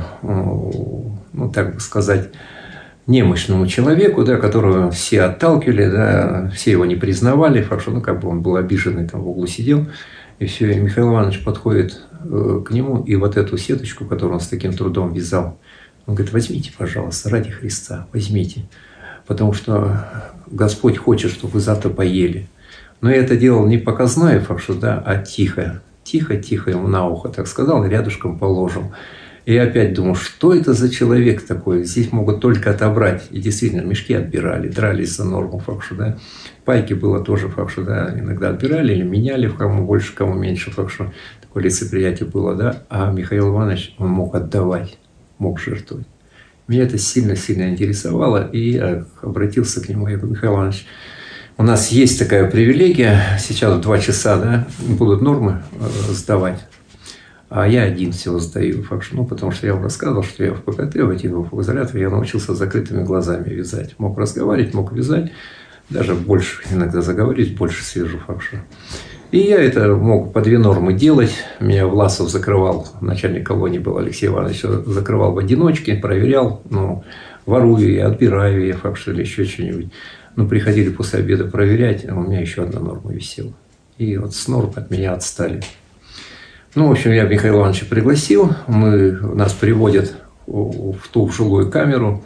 ну, так бы сказать, немощному человеку, да, которого все отталкивали, да, все его не признавали, факт, что, ну, как бы он был обиженный, там в углу сидел. И все, и Михаил Иванович подходит к нему, и вот эту сеточку, которую он с таким трудом вязал, он говорит: возьмите, пожалуйста, ради Христа, возьмите. Потому что Господь хочет, чтобы вы завтра поели. Но я это делал не показное, факт, что, да, а тихо. Тихо ему на ухо так сказал, и рядышком положил. И я опять думал, что это за человек такой? Здесь могут только отобрать. И действительно, мешки отбирали, дрались за норму, факт, что, да. Пайки было тоже, факт, что, да, иногда отбирали или меняли, кому больше, кому меньше, факт, что такое лицеприятие было, да. А Михаил Иванович, он мог отдавать, мог жертвовать. Меня это сильно-сильно интересовало, и я обратился к нему. Я говорю: Михаил Иванович, у нас есть такая привилегия, сейчас в 2 часа, да, будут нормы сдавать. А я один всего сдаю, ну, потому что я вам рассказывал, что я в ПКТ, в изоляторе, я научился с закрытыми глазами вязать. Мог разговаривать, мог вязать, даже больше иногда заговорить, больше свяжу, факт. И я это мог по 2 нормы делать. Меня Власов закрывал, начальник колонии был Алексей Иванович, закрывал в одиночке, проверял, ну, ворую я, отбираю я, факт, или еще что-нибудь. Ну, приходили после обеда проверять, а у меня еще 1 норма висела. И вот с норм от меня отстали. Ну, в общем, я Михаила Ивановича пригласил, нас приводят в ту жилую камеру.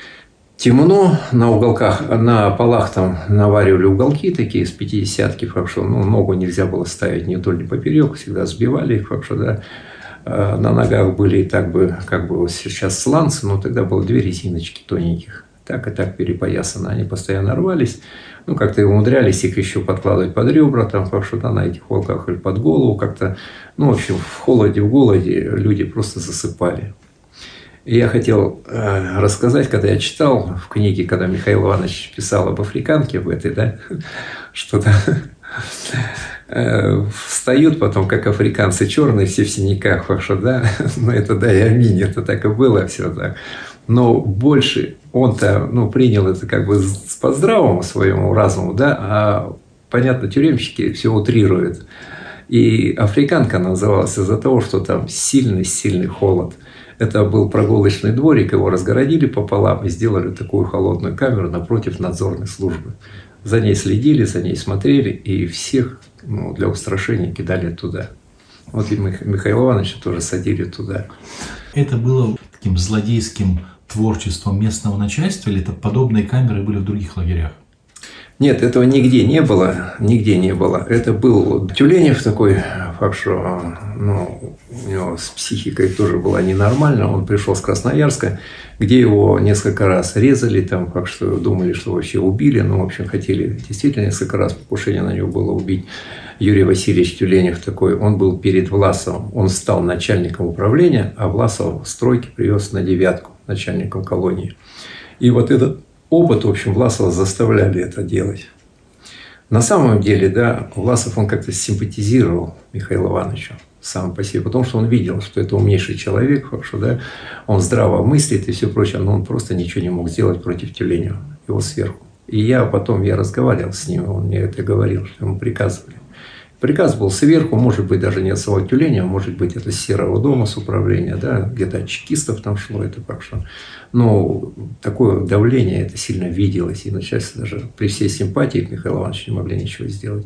Темно, на уголках, на полах там наваривали уголки такие с 50-ки, факт, что, ну, ногу нельзя было ставить ни вдоль, ни поперек, всегда сбивали их, факт, что, да. На ногах были так бы, как бы вот сейчас сланцы, но тогда было 2 резиночки тоненьких. Так и так перепоясаны, они постоянно рвались. Ну, как-то умудрялись их еще подкладывать под ребра, там, факт, что, да, на этих уголках или под голову как-то. Ну, в общем, в холоде, в голоде люди просто засыпали. И я хотел рассказать, когда я читал в книге, когда Михаил Иванович писал об африканке в этой, да, что-то встают потом, как африканцы черные, все в синяках, факт, что, да, ну, это да и аминь, это так и было, все так. Но больше он-то, ну, принял это как бы по здравому своему разуму, да, а, понятно, тюремщики все утрируют. И африканка называлась из-за того, что там сильный холод. Это был прогулочный дворик, его разгородили пополам и сделали такую холодную камеру напротив надзорной службы. За ней следили, за ней смотрели, и всех для устрашения кидали туда. Вот и Михаила Ивановича тоже садили туда. Это было таким злодейским творчеством местного начальства, или это подобные камеры были в других лагерях? Нет, этого нигде не было, Это был Тюленев такой, факт, что у него с психикой тоже была ненормально. Он пришел с Красноярска, где его несколько раз резали, там, факт, что думали, что вообще убили. В общем, хотели действительно несколько раз покушение на него было убить. Юрий Васильевич Тюленев такой, он был перед Власовым. Он стал начальником управления, а Власов в стройке привез на 9-ку начальником колонии. И вот этот опыт, в общем, Власова заставляли это делать. На самом деле, да, Власов, он как-то симпатизировал Михаилу Ивановичу сам по себе, потому что он видел, что это умнейший человек, что, да, он здраво мыслит и все прочее, но он просто ничего не мог сделать против Тюленева, его сверху. И я разговаривал с ним, он мне это говорил, что ему приказывали. Приказ был сверху, может быть, даже не от самого Тюленева, может быть, это с Серого дома, с управления, да, где-то от чекистов там шло это, так что. Но такое давление, это сильно виделось, и начальство даже при всей симпатии к Михаилу Ивановичу не могли ничего сделать.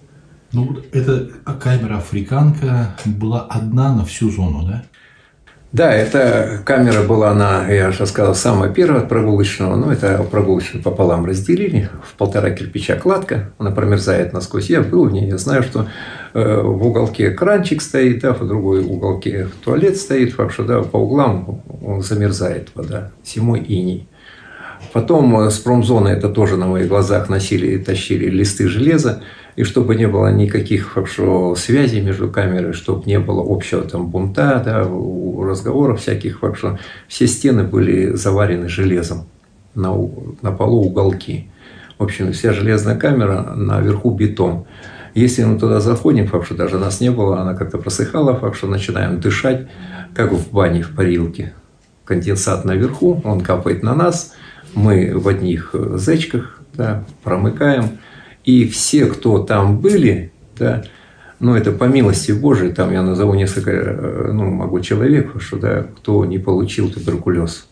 Эта камера «Африканка» была одна на всю зону, да? Да, эта камера была, я уже сказал, самая первая от прогулочного. Это прогулочный пополам разделили. В 1,5 кирпича кладка. Она промерзает насквозь. Я был в ней. Я знаю, что в уголке кранчик стоит, да, в другой уголке туалет стоит. Что, да, по углам замерзает вода. Зимой иней. Потом с промзоны это тоже на моих глазах носили и тащили листы железа. И чтобы не было никаких связей между камерой, чтобы не было общего там бунта, да, разговоров всяких, все стены были заварены железом, на полу уголки. В общем, вся железная камера, наверху бетон. Если мы туда заходим, даже нас не было, она как-то просыхала, начинаем дышать, как в бане, в парилке. Конденсат наверху, он капает на нас, мы в одних зечках, да, промыкаем. И все, кто там были, да, это по милости Божией, там я назову несколько, могу человек, да, кто не получил туберкулез.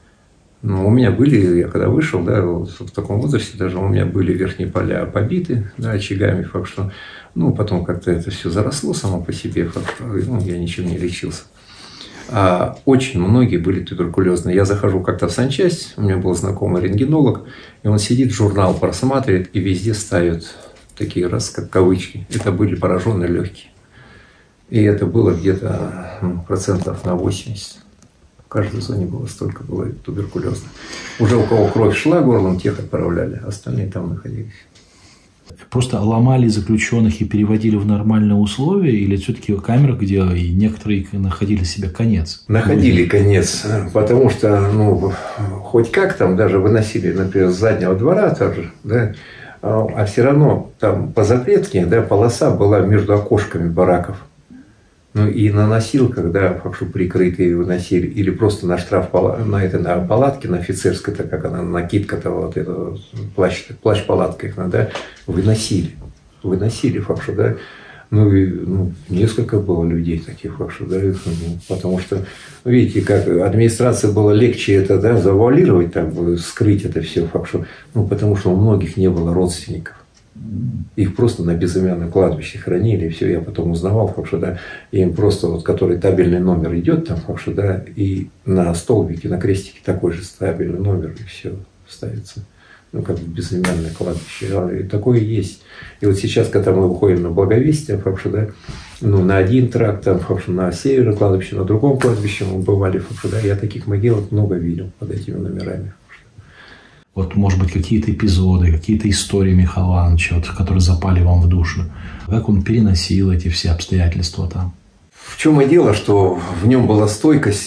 У меня были, я когда вышел, да, в таком возрасте даже у меня были верхние поля побиты, да, очагами, что, потом как-то это все заросло само по себе, что, я ничем не лечился. А очень многие были туберкулезные. Я захожу как-то в санчасть, у меня был знакомый рентгенолог, и он сидит, журнал просматривает, и везде ставят такие как кавычки. Это были пораженные легкие. И это было где-то процентов на 80. В каждой зоне было столько было туберкулезных. Уже у кого кровь шла горлом, тех отправляли, остальные там находились. Просто ломали заключенных и переводили в нормальные условия, или все-таки камера, где и некоторые находили себе конец? Находили конец, потому что, хоть как там даже выносили, например, с заднего двора также, да, а все равно там по запретке, да, полоса была между окошками бараков. И на носилках, да, прикрытые выносили, или просто на на палатке, на офицерской, так как она, накидка-то, вот это, плащ-палатка их, да, выносили, да. Несколько было людей таких, да, потому что, видите, как администрация было легче это, да, завуалировать, так, скрыть это все, потому что у многих не было родственников. Их просто на безымянном кладбище хранили, и все. Я потом узнавал, да, им просто, который табельный номер идет, там, да, и на столбике, на крестике такой же табельный номер, и все ставится. Как в безымянное кладбище. И такое есть. И вот сейчас, когда мы выходим на Благовестие, да, на один тракт, там, на северном кладбище, на другом кладбище мы бывали, да, я таких могилок много видел под этими номерами. Вот, может быть, какие-то эпизоды, какие-то истории Михаила Ивановича, которые запали вам в душу. Как он переносил эти все обстоятельства там? В чем и дело, что в нем была стойкость.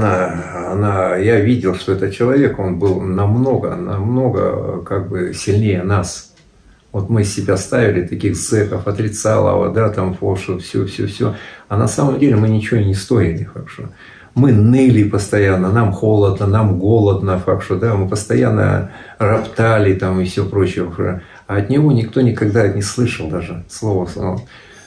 Я видел, что этот человек, он был намного как бы сильнее нас. Вот мы из себя ставили таких зэков, отрицалова, да, там, все. А на самом деле мы ничего и не стоили, Мы ныли постоянно, нам холодно, нам голодно, да, мы постоянно роптали там и все прочее. А от него никто никогда не слышал даже слова.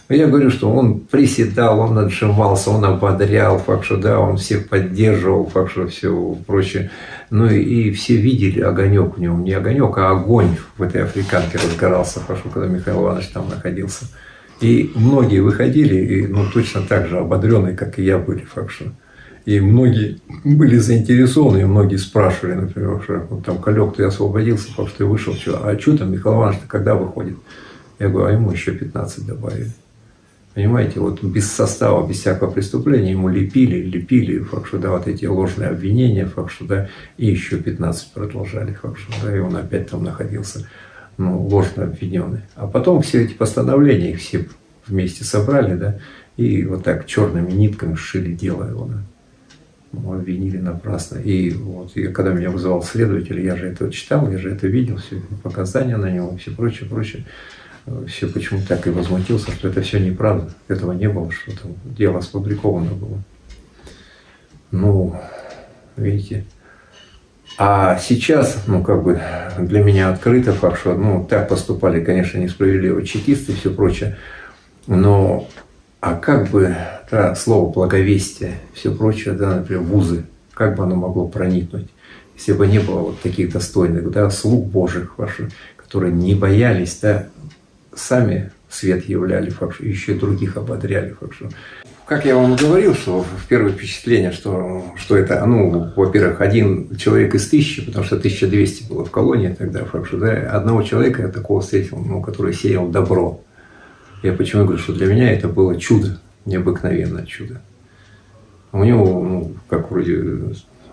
Я говорю, что он приседал, он отжимался, он ободрял, факт, что да, он всех поддерживал, факт, что все прочее. Ну и все видели огонек в нем, не огонек, а огонь в этой африканке разгорался, факт, что когда Михаил Иванович там находился. И многие выходили, и, ну, точно так же ободренные, как и я, были, факт, что. И многие были заинтересованы, и многие спрашивали, например, что вот там Колек, ты освободился, факт, что я вышел, а что там Михаил Иванович когда выходит? Я говорю, а ему еще 15 добавили. Понимаете, вот без состава, без всякого преступления ему лепили, факт, что да, вот эти ложные обвинения, факт, что да, и еще 15 продолжали, факт, что да, и он опять там находился, ну, ложно обвиненный. А потом все эти постановления, их все вместе собрали, да, и вот так черными нитками сшили дело его, да. Ну, обвинили напрасно. И вот и когда меня вызывал следователь, я же это читал, я же это видел, все показания на него, все прочее, прочее. Все почему так и возмутился, что это все неправда. Этого не было, что там дело сфабриковано было. Ну, видите. А сейчас, ну, как бы для меня открыто факт, что, ну, так поступали, конечно, несправедливо чекисты и все прочее. Но, а как бы, да, слово благовестие, все прочее, да, например, вузы, как бы оно могло проникнуть, если бы не было вот таких достойных, да, слуг Божьих ваших, которые не боялись, да, сами свет являли, факт, еще и других ободряли. Факт, что. Как я вам говорил, что в первое впечатление, что это, ну, во-первых, один человек из 1000, потому что 1200 было в колонии тогда, факт, что, да, одного человека я такого встретил, ну, который сеял добро. Я почему говорю, что для меня это было чудо, необыкновенное чудо. У него, ну, как вроде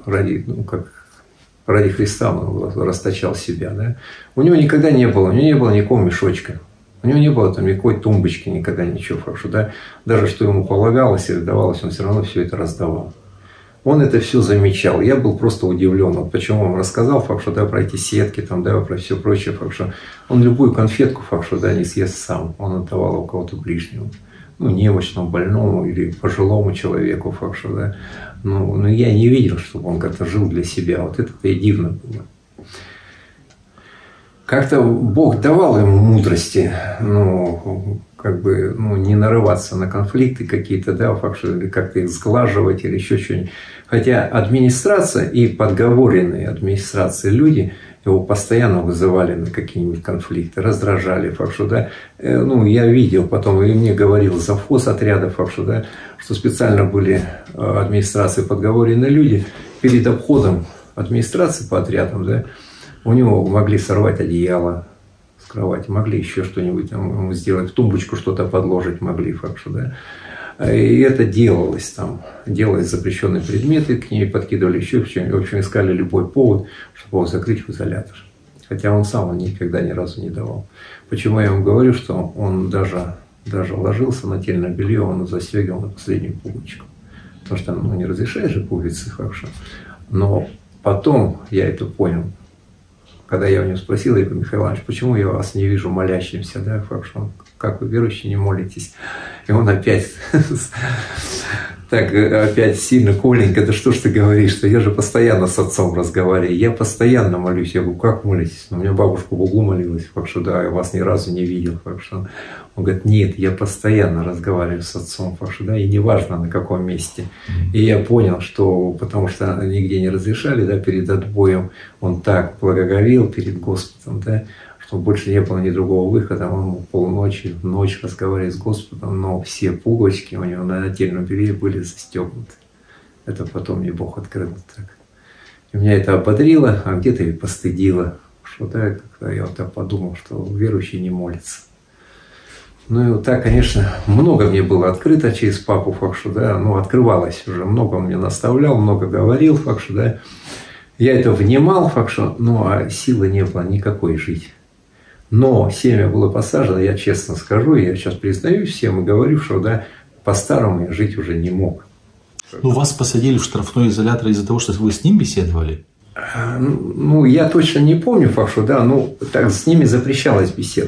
ради Христа он расточал себя, да. У него никогда не было никакого мешочка. У него не было там никакой тумбочки, никогда ничего, факт, что, да, даже что ему полагалось и давалось, он все равно все это раздавал. Он это все замечал. Я был просто удивлен. Вот почему он рассказал, факт, что, да, про эти сетки, там, да, про все прочее, факт, что он любую конфетку, факт, что, да, не съест сам. Он отдавал у кого-то ближнему. Ну, немощному, больному или пожилому человеку, факт, что, да. Ну, я не видел, чтобы он как-то жил для себя. Вот это-то и дивно было. Как-то Бог давал ему мудрости, ну, как бы, ну, не нарываться на конфликты какие-то, да, факт, что как-то их сглаживать или еще что-нибудь. Хотя администрация и подговоренные администрации люди его постоянно вызывали на какие-нибудь конфликты, раздражали, факт, что, да, ну, я видел потом, и мне говорил завхоз отряда, факт, что, да, что специально были администрации подговоренные люди перед обходом администрации по отрядам, да, у него могли сорвать одеяло с кровати, могли еще что-нибудь там сделать, в тумбочку что-то подложить могли, факт, что, да. И это делалось там, делались запрещенные предметы, к ней подкидывали еще что-нибудь, в общем, искали любой повод, чтобы его закрыть в изолятор. Хотя он сам никогда ни разу не давал. Почему я вам говорю, что он даже ложился на нательное белье, он застегивал на последнюю пуговичку. Потому что, ну, не разрешает же пуговицы, факт, что. Но потом я это понял. Когда я у него спросил, я говорю, Михаил Иванович, почему я вас не вижу молящимся, да, факт, что, как вы верующие не молитесь? И он опять сильно, Коленька, да что ж ты говоришь, что я же постоянно с отцом разговариваю, я постоянно молюсь. Я говорю, как молитесь? У меня бабушка в углу молилась, факт, что, да, я вас ни разу не видел, факт, что. Он говорит, нет, я постоянно разговариваю с отцом, факт, что, да, и неважно на каком месте. И я понял, что, потому что нигде не разрешали, да, перед отбоем, он так благоговел перед Господом, да, что больше не было ни другого выхода, он полночи, в ночь разговаривает с Господом, но все пуговички у него на нательном белье были застегнуты. Это потом мне Бог открыл так. И меня это ободрило, а где-то и постыдило, что, да, когда я вот так подумал, что верующий не молится. Ну и вот так, конечно, много мне было открыто через папу, факт, что, да, ну, открывалось уже, много он мне наставлял, много говорил, факт, что, да, я это внимал, факт, что, ну, а силы не было никакой жить. Но семя было посажено, я честно скажу, я сейчас признаюсь всем и говорю, что, да, по-старому я жить уже не мог. Ну, вас посадили в штрафной изолятор из-за того, что вы с ним беседовали? Ну, я точно не помню, факт, что, да, ну, так с ними запрещалось беседовать. С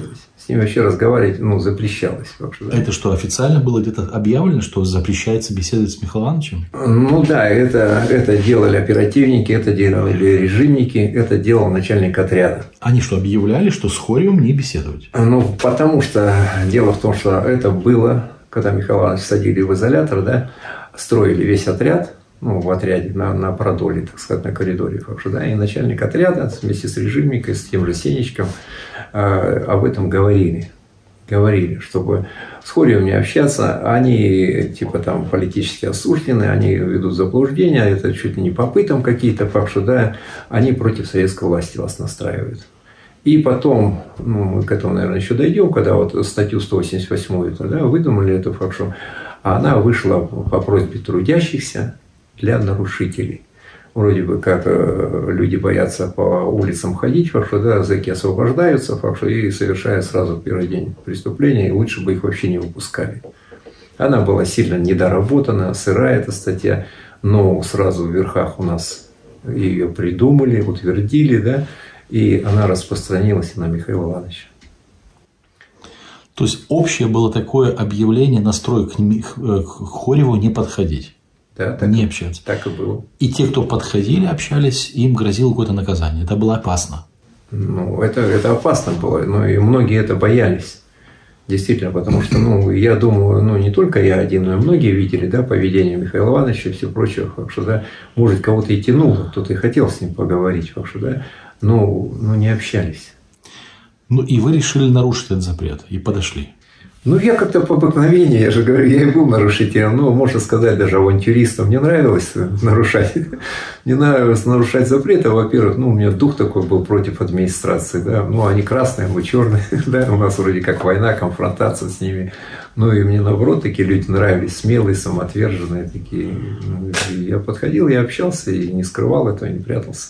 С ними вообще разговаривать, ну, запрещалось. Вообще, да? Это что, официально было где-то объявлено, что запрещается беседовать с Михаилом Ивановичем? Ну да, это делали оперативники, это делали режимники, это делал начальник отряда. Они что, объявляли, что с Хоревым не беседовать? Ну, потому что дело в том, что это было, когда Михаила Ивановича садили в изолятор, да, строили весь отряд, ну, в отряде, на продоле, так сказать, на коридоре. Да, и начальник отряда вместе с режимником, с тем же Сенечком об этом говорили. Говорили, чтобы с Хоревым не общаться, они типа там политически осуждены, они ведут заблуждения, это чуть ли не по пытам какие-то, да, они против советской власти вас настраивают. И потом, ну, мы к этому, наверное, еще дойдем, когда вот статью 188 да, выдумали эту факшу, а она вышла по просьбе трудящихся для нарушителей. Вроде бы как люди боятся по улицам ходить, факшу, да, зэки освобождаются, факшу, и совершают сразу первый день преступления, и лучше бы их вообще не выпускали. Она была сильно недоработана, сырая эта статья, но сразу в верхах у нас ее придумали, утвердили, да, и она распространилась на Михаила Ивановича. То есть общее было такое объявление, настрой к Хореву не подходить. Да, так, не общаться. Так и было. И те, кто подходили, общались, им грозило какое-то наказание. Это было опасно. Ну, это опасно было. Но и многие это боялись. Действительно, потому что, ну, я думаю, ну, не только я один, но и многие видели, да, поведение Михаила Ивановича и все прочее, что, да, может, кого-то и тянуло, кто-то и хотел с ним поговорить, что, да, но не общались. Ну, и вы решили нарушить этот запрет и подошли. Ну, я как-то по обыкновению, я же говорю, я и был нарушителем, ну, можно сказать, даже авантюристом. Мне нравилось нарушать. Мне нравилось нарушать запреты. Во-первых, ну, у меня дух такой был против администрации, да. Ну, они красные, мы черные, да. У нас вроде как война, конфронтация с ними. Ну, и мне, наоборот, такие люди нравились, смелые, самоотверженные такие. И я подходил, я общался и не скрывал этого, не прятался.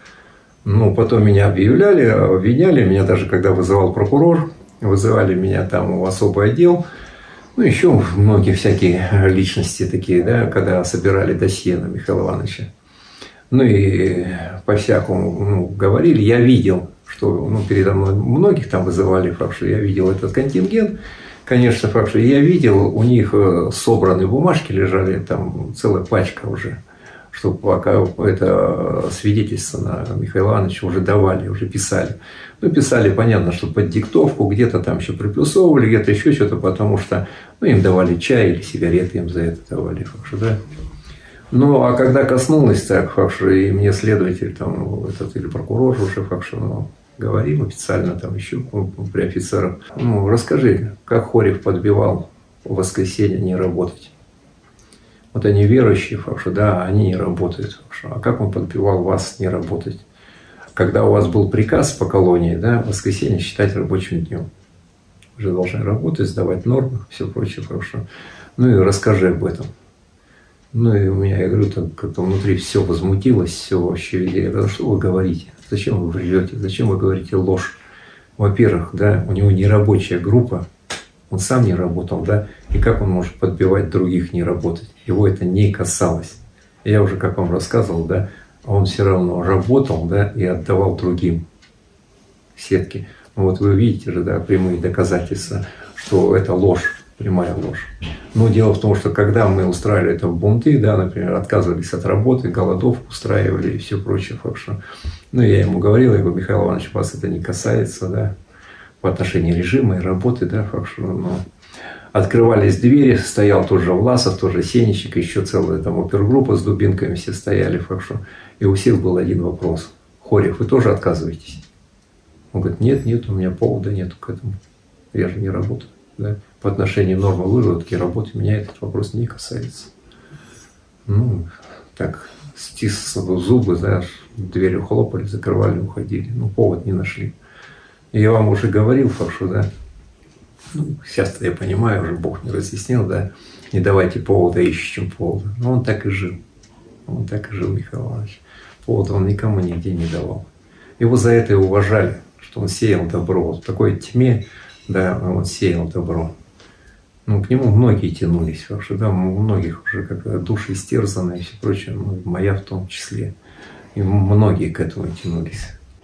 Ну, потом меня обвиняли, меня даже когда вызывал прокурор, вызывали меня там в особый отдел. Ну, еще многие всякие личности такие, да, когда собирали досье на Михаила Ивановича. Ну, и по-всякому говорили. Я видел, что передо мной многих там вызывали, факт, что я видел этот контингент. Конечно, факт, что я видел, у них собранные бумажки лежали, там целая пачка уже. Чтобы пока это свидетельство на Михаила Ивановича уже давали, уже писали. Ну, писали, понятно, что под диктовку, где-то там еще приплюсовывали, где-то еще что-то, потому что им давали чай или сигареты, им за это давали. Да? Ну, а когда коснулось так, и мне следователь, там, или прокурор уже говорил официально, там еще при офицерах, расскажи, как Хорев подбивал в воскресенье не работать. Вот они верующие, да, они не работают. А как он подбивал вас не работать? Когда у вас был приказ по колонии, да, воскресенье считать рабочим днем. Вы же должны работать, сдавать нормы, все прочее, хорошо. Ну и расскажи об этом. Ну и у меня, я говорю, как-то внутри все возмутилось, все вообще. Я говорю, что вы говорите? Зачем вы врете? Зачем вы говорите ложь? Во-первых, да, у него не рабочая группа. Он сам не работал, да, и как он может подбивать других не работать? Его это не касалось. Я уже, как вам рассказывал, да, он все равно работал, да, и отдавал другим сетки. Ну, вот вы видите же, да, прямые доказательства, что это ложь, прямая ложь. Но дело в том, что когда мы устраивали это в бунты, да, например, отказывались от работы, голодовку устраивали и все прочее, факт, ну, я ему говорил, я говорю, Михаил Иванович, вас это не касается, да, в отношении режима и работы, да, факт, открывались двери, стоял тоже Власов, тоже Сенечек, еще целая там опергруппа с дубинками все стояли, факт, и у всех был один вопрос. Хорев, вы тоже отказываетесь? Он говорит, нет, у меня повода нету к этому. Я же не работаю. Да? По отношению нормы выработки работы меня этот вопрос не касается. Ну, так, стиснув зубы, да, дверью хлопали, закрывали, уходили. Ну, повод не нашли. И я вам уже говорил, факт, да, сейчас-то я понимаю, уже Бог не разъяснил, да, не давайте повода, ищем повода. Но он так и жил. Он так и жил, Михаил Иванович. Повода он никому нигде не давал. Его за это и уважали, что он сеял добро. Вот в такой тьме, да, он сеял добро. Ну, к нему многие тянулись, факт, да, у многих уже как души истерзаны и все прочее, моя в том числе. И многие к этому тянулись.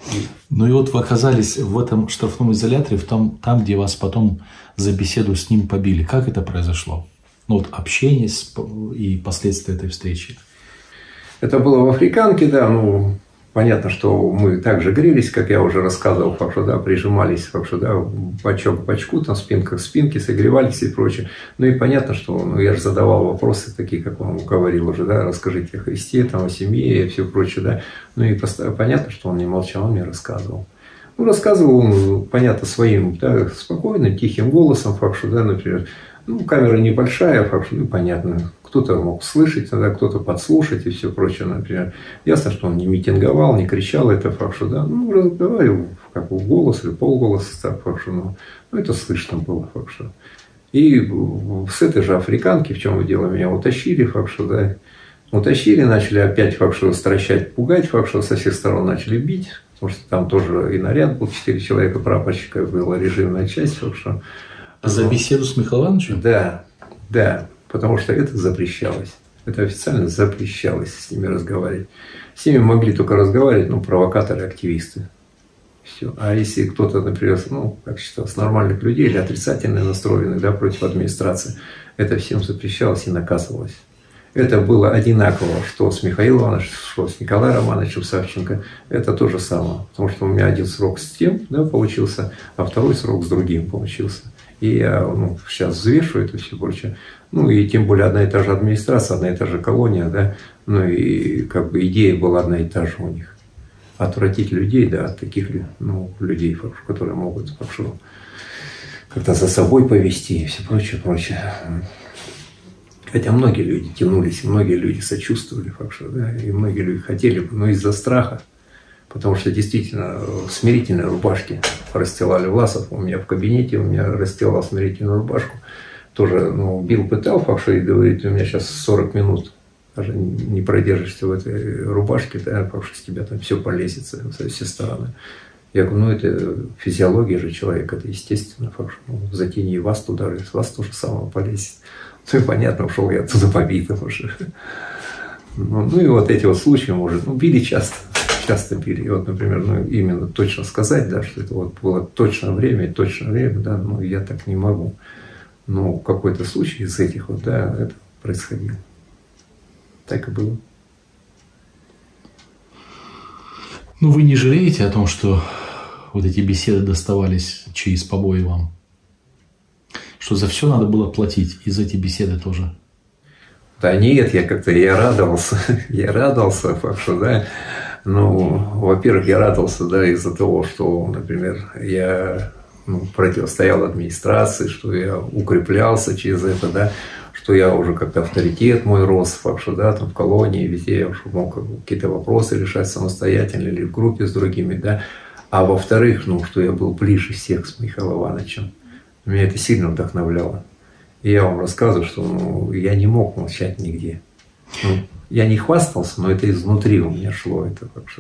Ну и вот вы оказались в этом штрафном изоляторе, там, где вас потом за беседу с ним побили. Как это произошло? Ну вот общение и последствия этой встречи. Это было в Африканке, да, ну, понятно, что мы также грелись, как я уже рассказывал, да, прижимались, да, бочок к бочку, там спинка к спинке, согревались и прочее. Ну и понятно, что я же задавал вопросы такие, как вам говорил уже, да, расскажите о Христе, там, о семье и все прочее, да. Ну и понятно, что он не молчал, он мне рассказывал. Ну, рассказывал он, понятно, своим, да, спокойным, тихим голосом, да, например. Ну, камера небольшая, ну, понятно. Кто-то мог слышать, тогда кто-то подслушать и все прочее, например. Ясно, что он не митинговал, не кричал, это да. Ну, разговаривал, как в голос или полголоса, так, ну, это слышно было, И с этой же Африканки, в чем дело, меня утащили, да. Утащили, начали опять, стращать, пугать, со всех сторон начали бить. Потому что там тоже и наряд был, 4 человека прапорщика, была режимная часть, За беседу с Михаилом Ивановичем? Да, да, потому что это запрещалось. Это официально запрещалось с ними разговаривать. С ними могли только разговаривать, ну, провокаторы, активисты. Все. А если кто-то, например, ну, как считалось, нормальных людей или отрицательно настроенных, да, против администрации, это всем запрещалось и наказывалось. Это было одинаково, что с Михаилом Ивановичем, что с Николаем Романовичем Савченко. Это то же самое. Потому что у меня один срок с тем, да, получился, а второй срок с другим получился. И я, ну, сейчас взвешу это все прочее. Ну, и тем более одна и та же администрация, одна и та же колония, да. Ну, и как бы идея была одна и та же у них. Отвратить людей, да, от таких, ну, людей, которые могут как-то за собой повести и все прочее, прочее. Хотя многие люди тянулись, и многие люди сочувствовали, да, и многие люди хотели бы, но из-за страха. Потому что действительно смирительные рубашки расстилали. Власов у меня в кабинете, у меня расстилал смирительную рубашку. Тоже, ну, бил, пытал, и говорит, у меня сейчас 40 минут даже не продержишься в этой рубашке, да, с тебя там все полезется со все стороны. Я говорю, ну это физиология же человека, это естественно, ну, затяни вас туда, с вас тоже самое полезет. Ну и понятно, ушел я оттуда побитым уже. Ну и вот эти вот случаи, может, ну, били часто били. И вот, например, ну, именно точно сказать, да, что это вот было точное время, да, ну, я так не могу. Но какой-то случай из этих вот, да, это происходило. Так и было. Ну, вы не жалеете о том, что вот эти беседы доставались через побои вам? Что за все надо было платить, и за эти беседы тоже? Да нет, я радовался, да. Ну, во-первых, я радовался, да, из-за того, что, например, я, ну, противостоял администрации, что я укреплялся через это, да, что я уже как-то авторитет мой рос, да, там в колонии, везде я уже мог какие-то вопросы решать самостоятельно или в группе с другими, да. А во-вторых, ну, что я был ближе всех с Михаилом Ивановичем. Меня это сильно вдохновляло. И я вам рассказываю, что, ну, я не мог молчать нигде. Ну, я не хвастался, но это изнутри у меня шло. Это как-то.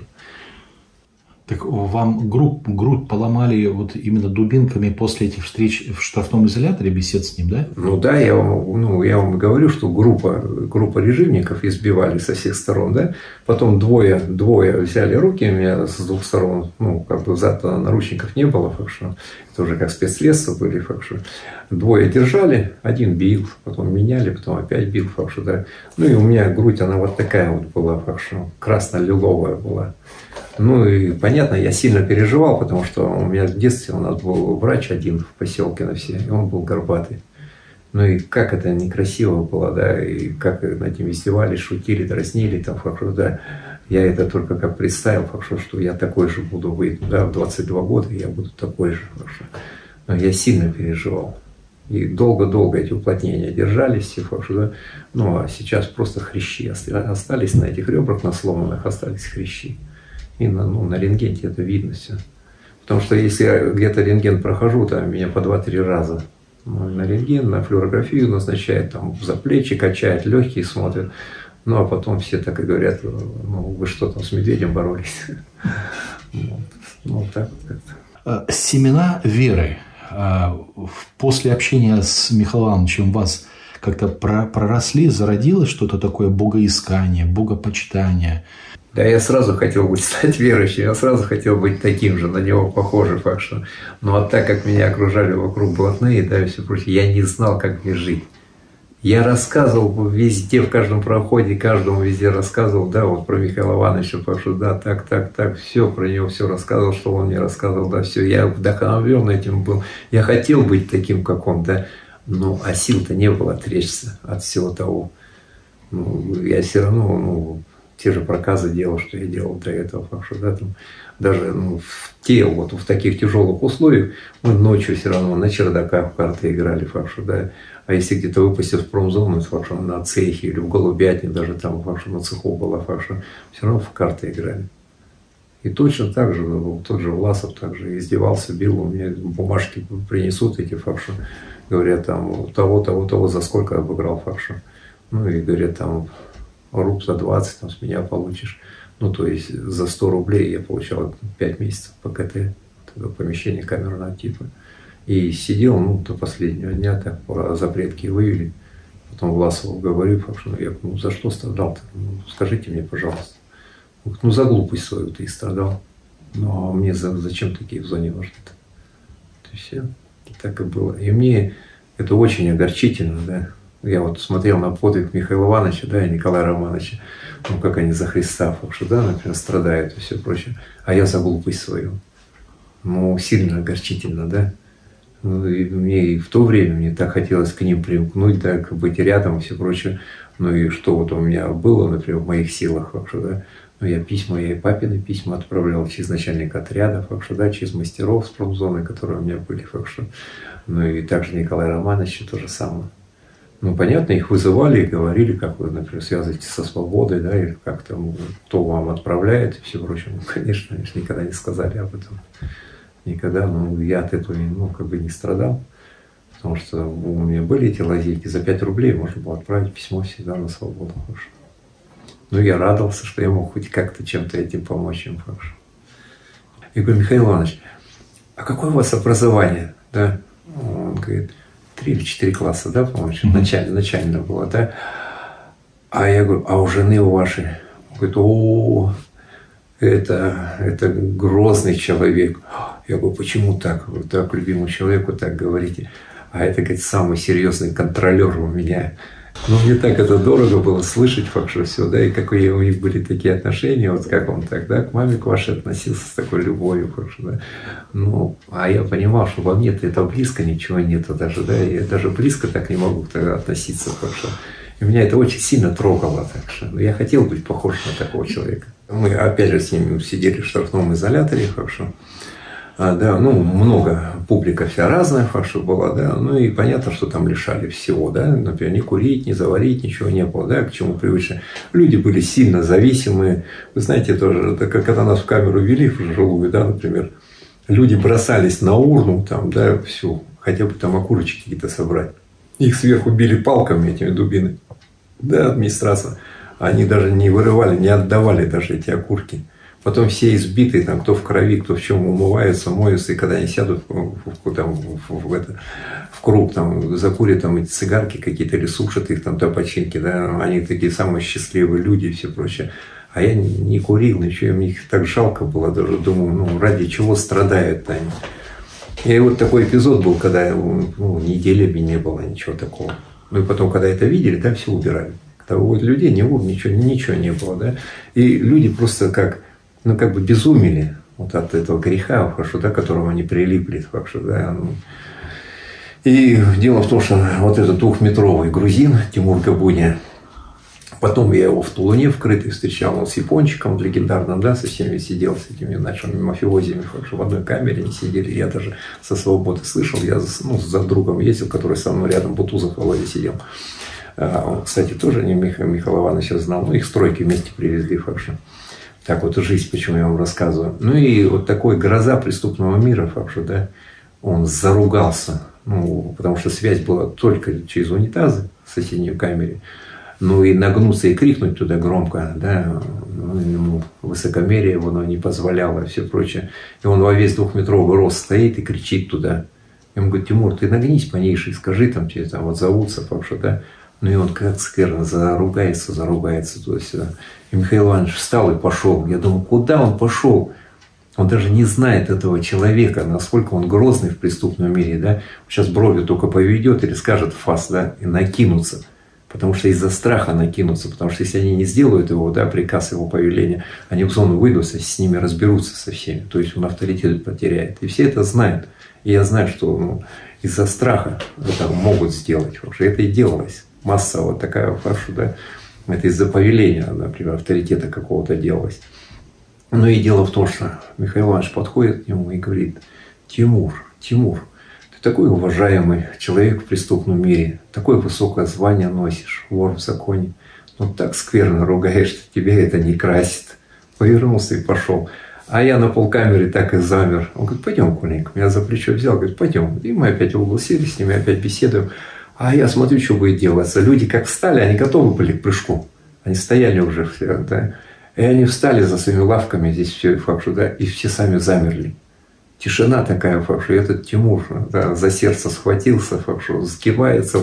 Так вам грудь поломали вот именно дубинками после этих встреч в штрафном изоляторе, бесед с ним, да? Ну да, я вам говорю, что группа режимников избивали со всех сторон, да. Потом двое взяли руки меня с двух сторон, ну, как бы взад наручников не было, это уже как спецсредства были, Двое держали, один бил, потом меняли, потом опять бил, да. Ну и у меня грудь, она вот такая вот была, красно-лиловая была. Ну и понятно, я сильно переживал, потому что у меня в детстве у нас был врач один в поселке на все, и он был горбатый. Ну и как это некрасиво было, да, и как над ним издевались, шутили, дразнили, там, да. Я это только как представил, что я такой же буду выйти, да, в 22 года я буду такой же. Но я сильно переживал. И долго-долго эти уплотнения держались, да. Ну а сейчас просто хрящи остались на этих ребрах, на сломанных остались хрящи. И на рентгене это видно все. Потому что если я где-то рентген прохожу, там меня по 2-3 раза на рентген, на флюорографию назначают, там за плечи качают, легкие смотрят. Ну а потом все так и говорят, ну вы что там с медведем боролись? Ну так как-то. Семена веры. После общения с Михаилом Ивановичем вас как-то проросли, зародилось что-то такое богоискание, богопочитание? Да, я сразу хотел стать верующим, я сразу хотел быть таким же, на него похожим, факт, что. Но так как меня окружали вокруг блатные, да, и все прочее, я не знал, как мне жить. Я рассказывал везде, в каждом проходе, каждому везде рассказывал, да, вот про Михаила Ивановича, что да, так, все про него все рассказывал, что он мне рассказывал, да, все. Я вдохновлен этим был. Я хотел быть таким, как он, да, а сил-то не было отречься от всего того. Я все равно, те же проказы делал, что я делал до этого, что да, там, даже в таких тяжелых условиях мы ночью все равно на чердаках в карты играли, что да. А если где-то выпустят в промзону, что на цехе или в голубятне, даже там что на цеху было, что все равно в карты играли. И точно так же, тот же Власов также издевался, бил, у меня бумажки принесут эти, что говорят, там, того, за сколько обыграл, что. И говорят, там, руб за 20, там, с меня получишь. То есть за 100 рублей я получал 5 месяцев ПКТ, помещение камерного типа. И сидел, до последнего дня, так, по запретке вывели. Потом Власову говорю, что я за что страдал-то? Скажите мне, пожалуйста. За глупость свою ты и страдал. А мне зачем такие в зоне нужны-то? То есть все. И так и было. И мне это очень огорчительно, да. Я вот смотрел на подвиг Михаила Ивановича, да, и Николая Романовича, как они за Христа, что, да, например, страдают и все прочее. А я за глупость свою. Сильно огорчительно, да. И мне в то время мне так хотелось к ним примкнуть, да, быть рядом и все прочее. И что вот у меня было, например, в моих силах, что, да. Я и папины письма отправлял через начальника отряда, что, да, через мастеров с промзоны, которые у меня были, что. И также Николай Романович то же самое. Понятно, их вызывали и говорили, как вы, например, связываетесь со свободой, да, или как там, кто вам отправляет и все прочее. Конечно, они же никогда не сказали об этом. Никогда, я от этого не страдал. Потому что у меня были эти лазейки. За 5 рублей можно было отправить письмо всегда на свободу. Я радовался, что я мог хоть как-то чем-то этим помочь им. Я говорю, Михаил Иванович, а какое у вас образование? Да? Он говорит, 3 или 4 класса, да, по-моему, начально было, да? А я говорю, а у жены у вашей? Он говорит, это грозный человек. Я говорю, почему так? Вы так любимому человеку так говорите. А это, говорит, самый серьезный контролер у меня. Мне так это дорого было слышать, что все, да, и какие у них были такие отношения, вот как он тогда к маме к вашей относился с такой любовью, да. А я понимал, что во мне-то это близко ничего нету даже, да, я даже близко так не могу тогда относиться, что. И меня это очень сильно трогало, так что я хотел быть похож на такого человека. Мы опять же с ним сидели в штрафном изоляторе, что. Да, много, публика вся разная, что была, да, и понятно, что там лишали всего, да, например, не курить, не заварить, ничего не было, да, к чему привычно. Люди были сильно зависимые, вы знаете, тоже, когда нас в камеру вели в жилую, да, например, люди бросались на урну, там, да, всю, хотя бы там окурочки какие-то собрать. Их сверху били палками, этими дубинами, да, администрация, они даже не вырывали, не отдавали даже эти окурки. Потом все избитые, там, кто в крови, кто в чем умываются, моются, и когда они сядут в круг, там, закурят там, эти цигарки какие-то или сушат их там табачинки, да, они такие самые счастливые люди и все прочее. А я не курил, ничего, мне их так жалко было, даже думаю, ради чего страдают они. И вот такой эпизод был, когда неделями не было ничего такого. И потом, когда это видели, да, все убирали. Когда у людей ничего не было, да. И люди просто как безумели вот от этого греха, да, к которому они прилипли. Да, И дело в том, что вот этот 2-метровый грузин Тимур Габуня, потом я его в Тулуне вкрытый встречал, он с япончиком легендарным, да, со всеми сидел, с этими нашими мафиозиями, в одной камере они сидели. Я даже со свободы слышал, я за другом ездил, который со мной рядом, Бутузов Володя сидел. Он, кстати, тоже не Михаила Ивановича знал, их стройки вместе привезли, Так вот жизнь, почему я вам рассказываю. И вот такой гроза преступного мира, да, он заругался, потому что связь была только через унитазы в соседней камере. И нагнуться и крикнуть туда громко, да, ему высокомерие его не позволяло и все прочее. И он во весь 2-метровый рост стоит и кричит туда. Я ему говорю, Тимур, ты нагнись пониже, скажи там, тебе там вот зовутся, да. Ну и он как скверно заругается туда-сюда. И Михаил Иванович встал и пошел. Я думаю, куда он пошел? Он даже не знает этого человека, насколько он грозный в преступном мире. Да? Сейчас бровью только поведет или скажет фас, да, и накинутся. Потому что из-за страха накинутся. Потому что если они не сделают его, да, приказ его повеления, они в зону выйдут, с ними разберутся со всеми. То есть он авторитет потеряет. И все это знают. И я знаю, что из-за страха это могут сделать. Потому что это и делалось. Масса вот такая фаршу, да. Это из-за повеления, например, авторитета какого-то делалось. Но и дело в том, что Михаил Иванович подходит к нему и говорит: Тимур, ты такой уважаемый человек в преступном мире, такое высокое звание носишь, вор в законе, но так скверно ругаешься, тебя это не красит. Повернулся и пошел. А я на полкамеры так и замер. Он говорит: пойдем, Коленька. Меня за плечо взял, говорит: пойдем. И мы опять в угол сели, с ними опять беседуем. А я смотрю, что будет делаться. Люди как встали, они готовы были к прыжку. Они стояли уже все, да. И они встали за своими лавками, здесь все факшу, да, и все сами замерли. Тишина такая, факшу. И этот Тимур, да, за сердце схватился, факшу, сгибается,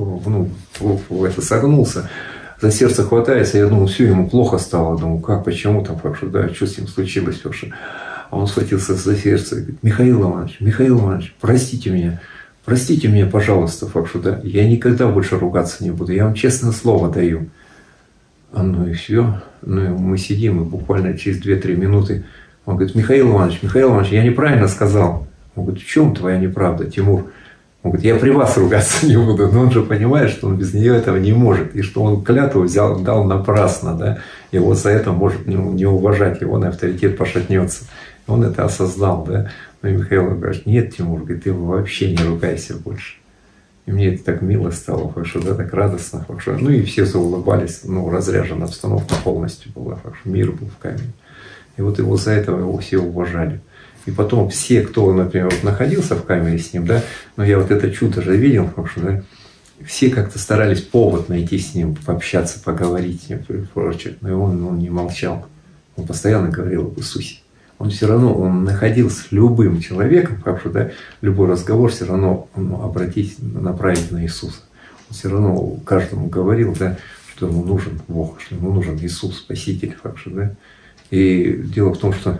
согнулся, за сердце хватается. Я думал, все, ему плохо стало. Думаю, как, почему там, факшу, да, что с ним случилось, факшу. А он схватился за сердце и говорит: Михаил Иванович, простите меня, пожалуйста, факшу, да, я никогда больше ругаться не буду, я вам честное слово даю. Ну и все. Ну и мы сидим, и буквально через 2-3 минуты он говорит: Михаил Иванович, я неправильно сказал. Он говорит: в чем твоя неправда, Тимур? Он говорит: я при вас ругаться не буду. Но он же понимает, что он без нее этого не может. И что он клятву дал напрасно. Да? Его за это может не уважать. Его на авторитет пошатнется. Он это осознал. Да? Но и Михаил говорит: нет, Тимур, говорит, ты вообще не ругайся больше. И мне это так мило стало, факшу, да, так радостно, факшу. Ну и все заулыбались, разряженная обстановка полностью была, факшу, мир был в камере. И вот его за это его все уважали. И потом все, кто, например, находился в камере с ним, да, но я вот это чудо же видел, факшу, да, все как-то старались повод найти с ним, пообщаться, поговорить с ним и прочее. Но и он не молчал. Он постоянно говорил об Иисусе. Он все равно, он находил с любым человеком, факшу, да, любой разговор все равно направить на Иисуса. Он все равно каждому говорил, да, что ему нужен Бог, что ему нужен Иисус, Спаситель, факшу, да. И дело в том, что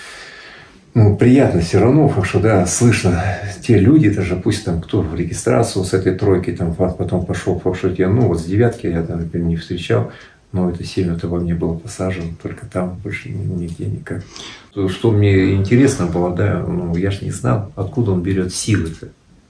приятно все равно, факшу, да, слышно те люди, даже пусть там кто в регистрацию с этой тройки, там потом пошел, факшу, вот с 9 я там, например, не встречал. Но это 7 это во мне было посажено, только там, больше нигде никак. Что мне интересно было, да, я же не знал, откуда он берет силы-то.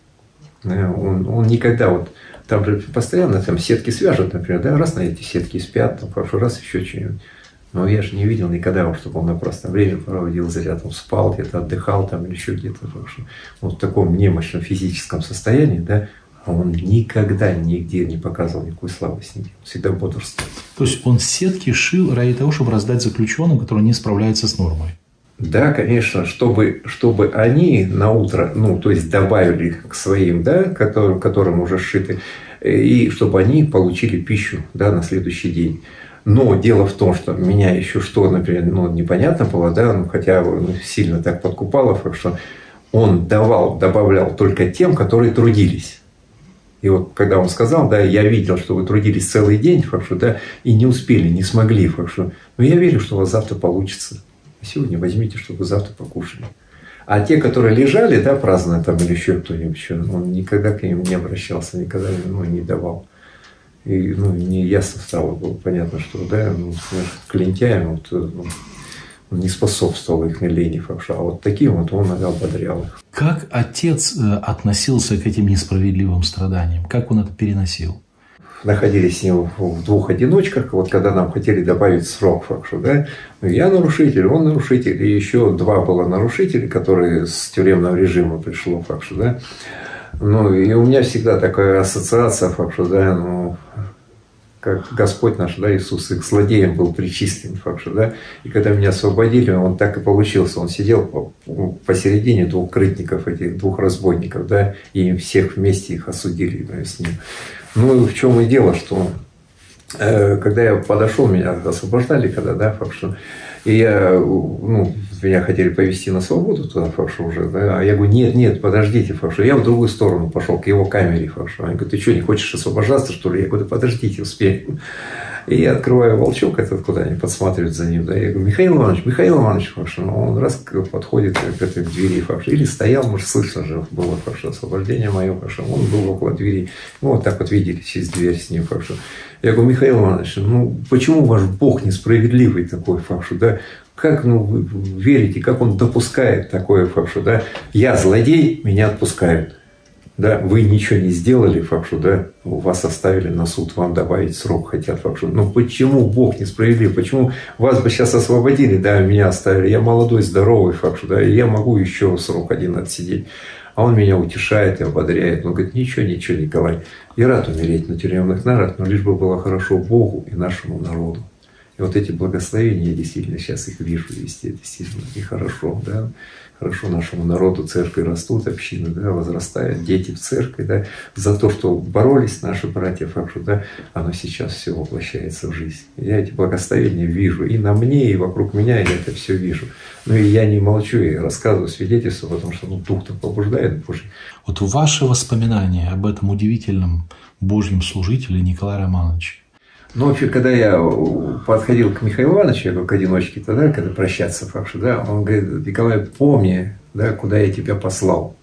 Он никогда, вот там же постоянно там сетки свяжут, например, да, раз на эти сетки спят, там, раз еще что-нибудь. Но я же не видел никогда, чтобы он напрасно время проводил зря, там спал где-то, отдыхал там или еще где-то. Вот в таком немощном физическом состоянии, да, а он никогда нигде не показывал никакой слабости, он всегда бодрствовал. То есть он сетки шил ради того, чтобы раздать заключенным, которые не справляются с нормой? Да, конечно, чтобы они на утро, то есть добавили к своим, да, которым уже сшиты, и чтобы они получили пищу, да, на следующий день. Но дело в том, что меня еще что, например, непонятно было, да, хотя сильно так подкупало, что он добавлял только тем, которые трудились. И вот когда он сказал, да, я видел, что вы трудились целый день, факшу, да, и не успели, не смогли, факшу. Но я верю, что у вас завтра получится. А сегодня возьмите, чтобы вы завтра покушали. А те, которые лежали, да, праздно там или еще кто-нибудь, он никогда к ним не обращался, никогда не давал. И мне ясно стало, было понятно, что, да, к лентяям он не способствовал их лени, факшу, а вот таким вот он ободрял их. Как отец относился к этим несправедливым страданиям? Как он это переносил? Находились с ним в 2 одиночках, вот когда нам хотели добавить срок, факшу, да, я нарушитель, он нарушитель, и еще 2 было нарушителя, которые с тюремного режима пришло, факшу, да. И у меня всегда такая ассоциация, факшу, да, как Господь наш, да, Иисус, их злодеем был причислен, факшу, да. И когда меня освободили, он так и получился. Он сидел посередине 2 крытников, этих 2 разбойников, да, и им всех вместе их осудили, да, с ним. В чем и дело, что когда я подошел, меня освобождали, и меня хотели повезти на свободу туда, уже, да, а я говорю, нет, подождите, я в другую сторону пошел, к его камере, Они говорят, ты что, не хочешь освобождаться, что ли? Я говорю, да подождите, успеем. И я открываю волчок этот, куда они подсматривают за ним, да, я говорю, Михаил Иванович, он раз подходит к этой двери, или стоял, может, слышно же было, освобождение мое, он был около двери, мы вот так вот видели через дверь с ним, Я говорю, Михаил Иванович, почему ваш Бог несправедливый такой, да? Как вы верите, как он допускает такое, да? Я злодей, меня отпускают. Да, вы ничего не сделали, да? Вас оставили на суд, вам добавить срок хотят, почему Бог несправедлив? Почему вас бы сейчас освободили, да, меня оставили? Я молодой, здоровый, да, и я могу еще срок один отсидеть. А он меня утешает и ободряет. Он говорит, ничего, Николай, я рад умереть на тюремных нарах, но лишь бы было хорошо Богу и нашему народу. И вот эти благословения, я действительно сейчас их вижу, действительно, и хорошо, да, хорошо нашему народу, церкви растут, общины, да, возрастают, дети в церкви, да, за то, что боролись наши братья, да, оно сейчас все воплощается в жизнь. Я эти благословения вижу и на мне, и вокруг меня, я это все вижу. Ну и я не молчу, и рассказываю свидетельства, потому что дух-то побуждает Божий. Вот ваши воспоминания об этом удивительном Божьем служителе Николае Романовиче. Ночью, когда я подходил к Михаилу Ивановичу, я говорю, к одиночке тогда, когда прощаться, да, он говорит, Николай, помни, да, куда я тебя послал.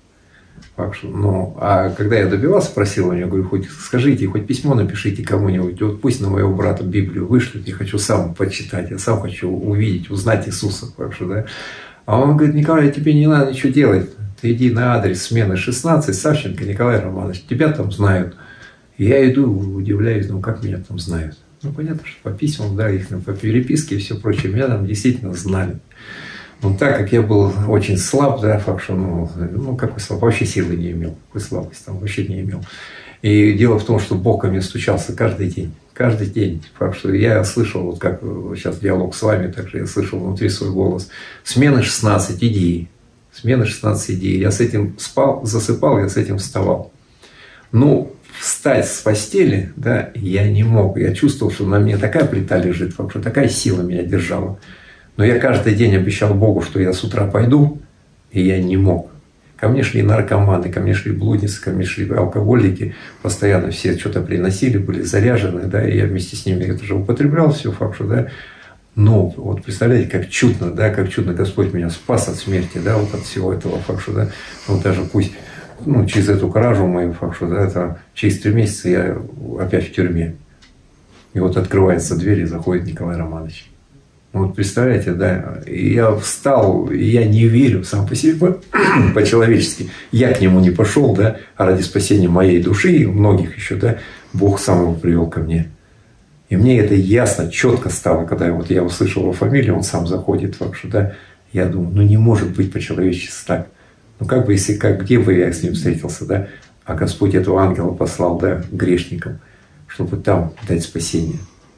А когда я добивался, спросил у него, говорю, хоть скажите, хоть письмо напишите кому-нибудь, вот пусть на моего брата Библию вышлют, я хочу сам почитать, я сам хочу увидеть, узнать Иисуса, да. А он говорит, Николай, тебе не надо ничего делать, ты иди на адрес смены 16, Савченко Николай Романович, тебя там знают. И я иду, удивляюсь, как меня там знают. Понятно, что по письмам, да, их по переписке и все прочее, меня там действительно знали. Но так как я был очень слаб, да, какой слаб, вообще силы не имел, какой слабости там вообще не имел. И дело в том, что Бог ко мне стучался каждый день. Каждый день. Я слышал, вот как сейчас диалог с вами, также я слышал внутри свой голос. Смены 16, иди. Смены 16, иди. Я с этим спал, засыпал, я с этим вставал. Встать с постели, да, я не мог. Я чувствовал, что на мне такая плита лежит, такая сила меня держала. Но я каждый день обещал Богу, что я с утра пойду, и я не мог. Ко мне шли наркоманы, ко мне шли блудницы, ко мне шли алкоголики. Постоянно все что-то приносили, были заряжены, да, и я вместе с ними это же употреблял все, да. Но вот представляете, как чудно, да, как чудно Господь меня спас от смерти, да, вот от всего этого, да. Даже пусть через эту кражу мою, да, это через 3 месяца я опять в тюрьме. И вот открывается дверь, и заходит Николай Романович. Представляете, да, и я встал, и я не верю сам по себе, по-человечески. Я к нему не пошел, да, а ради спасения моей души и многих еще, да, Бог сам его привел ко мне. И мне это ясно, четко стало, когда я услышал его фамилию, он сам заходит, да, я думаю, не может быть по-человечески так. Где бы я с ним встретился, да, а Господь этого ангела послал, да, грешникам, чтобы там дать спасение.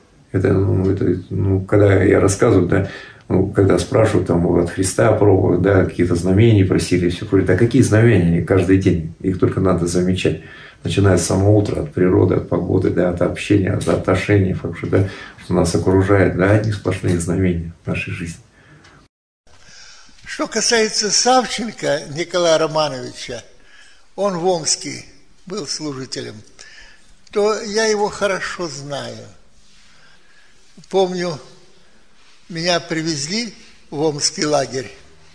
Когда я рассказываю, да, когда спрашивают от Христа пробовать, да, какие-то знамения просили, все прочее. Да какие знамения каждый день? Их только надо замечать. Начиная с самого утра, от природы, от погоды, да, от общения, от отношений, да, что нас окружает, да, одни сплошные знамения в нашей жизни. Что касается Савченко Николая Романовича, он в Омске был служителем, то я его хорошо знаю. Помню, меня привезли в Омский лагерь.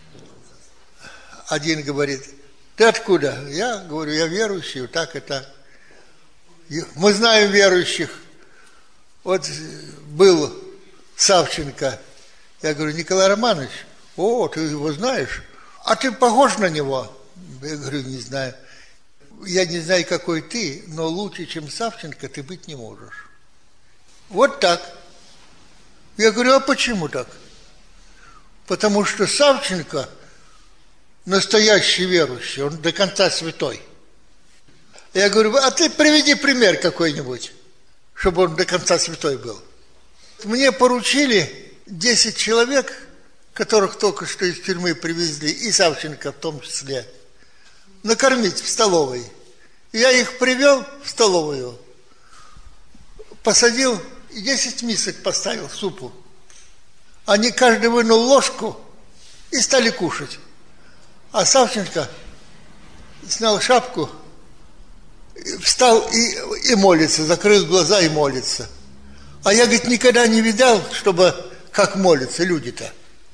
Один говорит, ты откуда? Я говорю, я верующий, вот так и так. Мы знаем верующих. Вот был Савченко. Я говорю, Николай Романович, о, ты его знаешь? А ты похож на него? Я говорю, не знаю. Я не знаю, какой ты, но лучше, чем Савченко, ты быть не можешь. Вот так. Я говорю, а почему так? Потому что Савченко настоящий верующий, он до конца святой. Я говорю, а ты приведи пример какой-нибудь, чтобы он до конца святой был. Мне поручили 10 человек, которых только что из тюрьмы привезли, и Савченко в том числе, накормить в столовой. Я их привел в столовую, посадил и 10 мисок поставил супу. Они каждый вынул ложку и стали кушать. А Савченко снял шапку, встал и молится, закрыл глаза и молится. А я, говорит, никогда не видал, чтобы как молятся люди-то.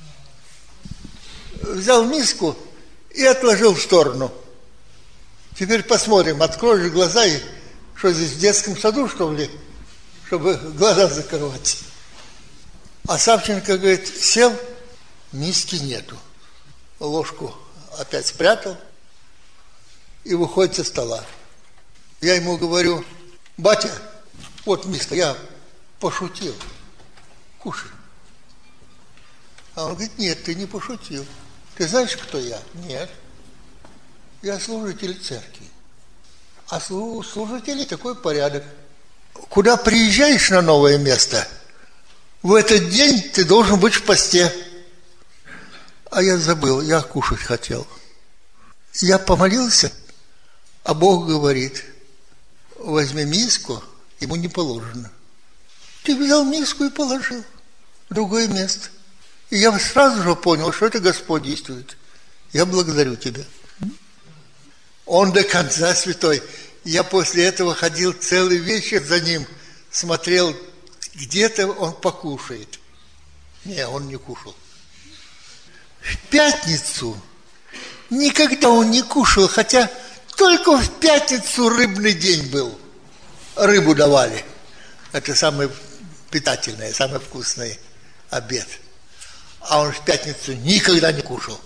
Взял миску и отложил в сторону. Теперь посмотрим, откроешь глаза, и что здесь в детском саду, что ли, чтобы глаза закрывать. А Савченко, говорит, сел, миски нету. Ложку опять спрятал и выходит со стола. Я ему говорю: батя, вот миска, я пошутил, кушай. А он говорит: нет, ты не пошутил. Ты знаешь, кто я? Нет. Я служитель церкви. А у служителей такой порядок. Куда приезжаешь на новое место, в этот день ты должен быть в посте. А я забыл, я кушать хотел. Я помолился, а Бог говорит: возьми миску, ему не положено. Ты взял миску и положил в другое место. И я сразу же понял, что это Господь действует. Я благодарю тебя. Он до конца святой. Я после этого ходил целый вечер за ним, смотрел, где-то он покушает. Не, он не кушал. В пятницу никогда он не кушал, хотя только в пятницу рыбный день был. Рыбу давали. Это самый питательный, самый вкусный обед. А он в пятницу никогда не кушал.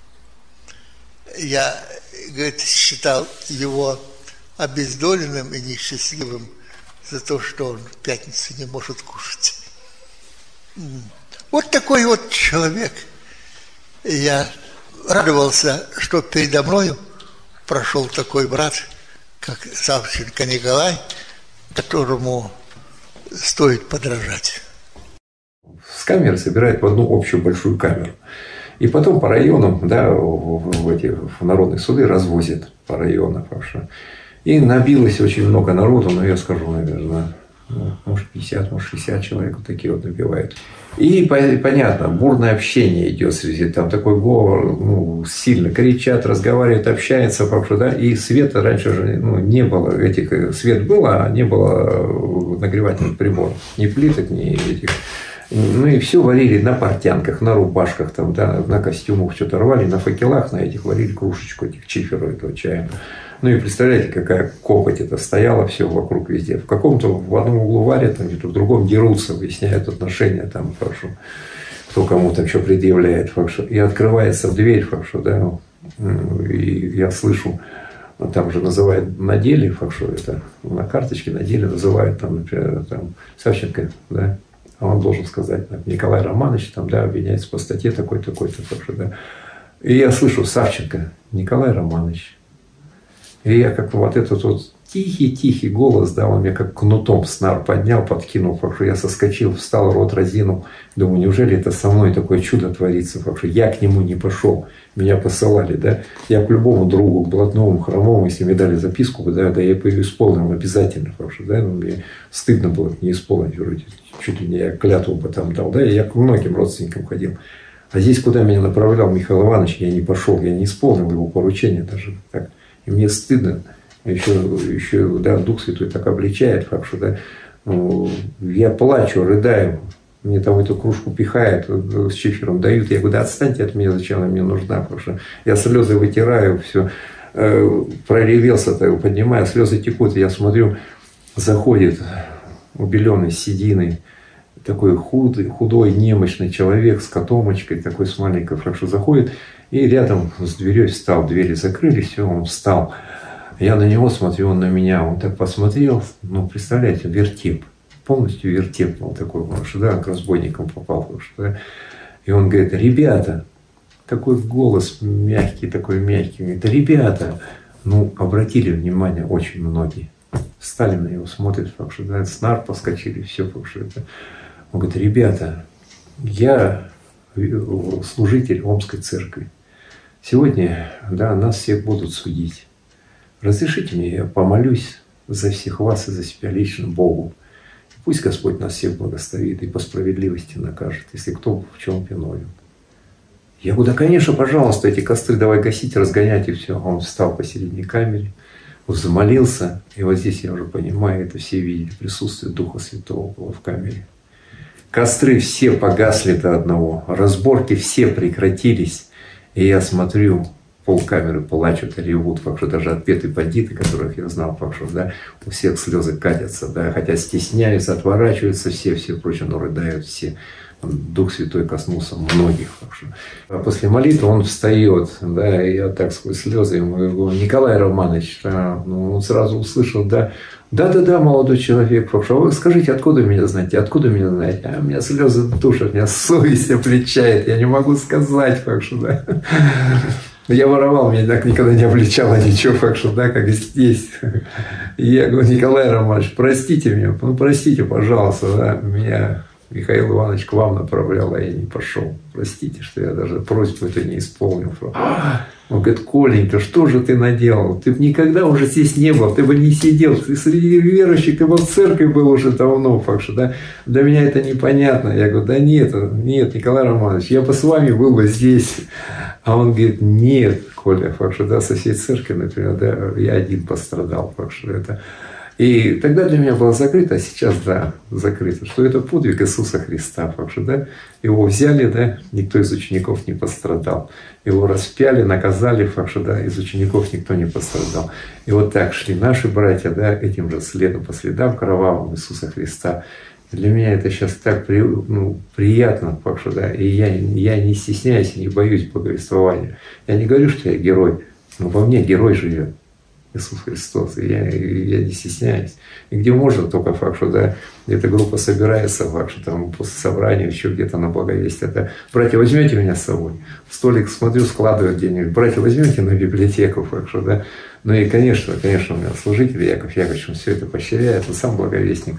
Я, говорит, считал его обездоленным и несчастливым за то, что он в пятницу не может кушать. Вот такой вот человек. И я радовался, что передо мною прошел такой брат, как Савченко Николай, которому стоит подражать. С камеры собирают в одну общую большую камеру. И потом по районам, да, в народные суды развозят по районам. И набилось очень много народу, но я скажу, наверное, может 50, может 60 человек вот такие вот набивают. И понятно, бурное общение идет среди, там такой говор, сильно кричат, разговаривают, общаются, да, и света раньше же не было, свет был, а не было нагревательных приборов, ни плиток, ни этих. И все варили на портянках, на рубашках, там, да, на костюмах что-то рвали, на факелах, на этих варили кружечку этих чиферов этого чая. И представляете, какая копоть это стояла, все вокруг везде. В каком-то в одном углу варят, там, где-то в другом дерутся, выясняют отношения, там, кто кому там что предъявляет. И открывается дверь, да, и я слышу, там же называют на деле, это на карточке на деле называют, там, например, там, Савченко, да. А он должен сказать: Николай Романович, там, да, обвиняется по статье такой-то, да. И я слышу: Савченко Николай Романович. И я как вот этот вот тихий голос, да, он меня как кнутом снар поднял, подкинул, я соскочил, встал, рот разинул. Думаю, неужели это со мной такое чудо творится? Я к нему не пошел, меня посылали, да. Я к любому другу, к блатному, хромому, если мне дали записку, да, я ее исполнил обязательно, да, мне стыдно было не исполнить, вроде, чуть ли не я клятву бы там дал, да, и я к многим родственникам ходил. А здесь, куда меня направлял Михаил Иванович, я не пошел, я не исполнил его поручение даже так. И мне стыдно, еще да, Дух Святой так обличает, да, я плачу, рыдаю, мне там эту кружку пихают, с чифером дают, я говорю: да отстаньте от меня, зачем она мне нужна, я слезы вытираю, все, проревелся-то, поднимаю, слезы текут, и я смотрю, заходит убеленный сединой, такой худой, немощный человек с котомочкой, такой с маленькой, заходит, и рядом с дверью встал, двери закрылись, все, он встал. Я на него смотрю, он на меня, он так посмотрел, представляете, вертеп, полностью вертеп был такой, да, к разбойникам попал, да. И он говорит: ребята, такой голос мягкий, говорит: ребята, обратили внимание очень многие, встали на него, смотрят, да, снар поскочили, все, это. Он говорит: ребята, я служитель Омской церкви. Сегодня, да, нас всех будут судить. Разрешите мне, я помолюсь за всех вас и за себя лично Богу. Пусть Господь нас всех благословит и по справедливости накажет, если кто в чем виновен. Я говорю, да, конечно, пожалуйста, эти костры давай гасить, разгонять, и все. Он встал посередине камеры, замолился, и вот здесь я уже понимаю, это все видели, присутствие Духа Святого было в камере. Костры все погасли до одного, разборки все прекратились, и я смотрю, полкамеры плачут, ревут, что даже отпетые бандиты, которых я знал, да, у всех слезы катятся, да, хотя стесняются, отворачиваются все прочее, но рыдают все. Дух Святой коснулся многих. А после молитвы он встает, да, и я так сквозь слезы ему говорю, Николай Романович, он сразу услышал, да, молодой человек, вы скажите, откуда меня знаете, а у меня слезы душат, у меня совесть обличает, я не могу сказать, да. Я воровал, меня так никогда не обличало ничего, да, как здесь. И я говорю, Николай Романович, простите меня, простите, пожалуйста, да, меня Михаил Иванович к вам направлял, а я не пошел. Простите, что я даже просьбу эту не исполнил. Он говорит, Коленька, что же ты наделал? Ты бы никогда уже здесь не был, ты бы не сидел. Ты среди верующих, ты бы в церкви был уже давно, да? Для меня это непонятно. Я говорю, да нет, Николай Романович, я бы с вами был бы здесь. А он говорит, нет, Коля, да, со всей церкви, например, да, я один пострадал, это... И тогда для меня было закрыто, а сейчас, да, закрыто, что это подвиг Иисуса Христа, да, его взяли, да, никто из учеников не пострадал, его распяли, наказали, да, из учеников никто не пострадал. И вот так шли наши братья, да, этим же следом, по следам кровавым Иисуса Христа. Для меня это сейчас так приятно, да, и я не стесняюсь и не боюсь благовествования. Я не говорю, что я герой, но во мне герой живет. Иисус Христос, и я не стесняюсь. И где можно, только да, эта группа собирается, там после собрания, еще где-то на благовестие. Это, братья, возьмете меня с собой? Столик, смотрю, складывают где-нибудь. Братья, возьмете на библиотеку, да. Ну и, конечно, у меня служитель Яков Яковлевич, он все это поощряет, он сам благовестник,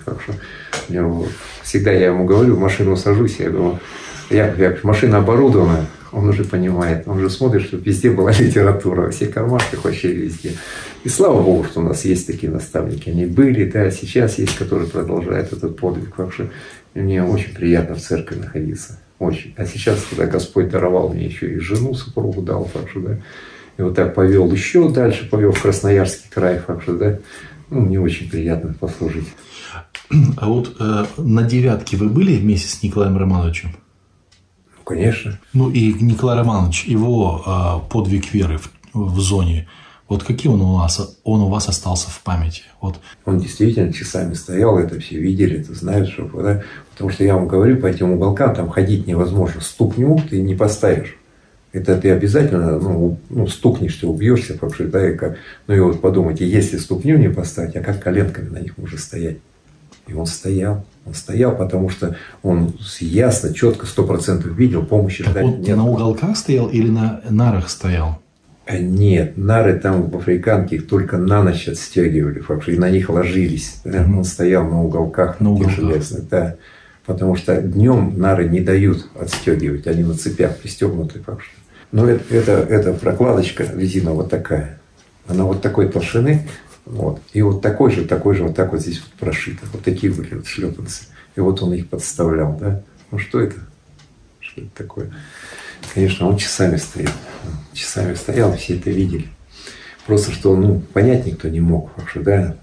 всегда я ему говорю, в машину сажусь, я говорю, Яков Яковлевич, машина оборудована. Он уже понимает, он уже смотрит, что везде была литература, во всех кармашках, вообще везде. И слава Богу, что у нас есть такие наставники. Они были, да, сейчас есть, которые продолжают этот подвиг. Мне очень приятно в церкви находиться. Очень. А сейчас, когда Господь даровал мне еще и жену, супругу дал, да, и вот так повел еще дальше, повел в Красноярский край, да, мне очень приятно послужить. А вот на девятке вы были вместе с Николаем Романовичем? Конечно. И Николай Романович, его подвиг веры в зоне, вот каким он у вас остался в памяти? Вот. Он действительно часами стоял, это все видели, это знают, да? Потому что я вам говорю, по этим уголкам там ходить невозможно. Ступню ты не поставишь. Это ты обязательно стукнешь, ты убьешься, да, и вот подумайте, если ступню не поставить, а как коленками на них можно стоять? И он стоял. Он стоял, потому что он ясно, четко, 100% видел, помощи ждать нет. Он на уголках стоял или на нарах стоял? Нет, нары там в Африканке их только на ночь отстегивали, и на них ложились. Да? Он стоял на уголках железных, да. Потому что днем нары не дают отстегивать, они на цепях пристегнуты. Но это прокладочка резина вот такая. Она вот такой толщины. И вот такой же вот так вот здесь прошито. Вот такие были шлепанцы. И вот он их подставлял, да. Что это? Что это такое? Конечно, он часами стоял. Часами стоял, все это видели. Просто что, понять никто не мог, да.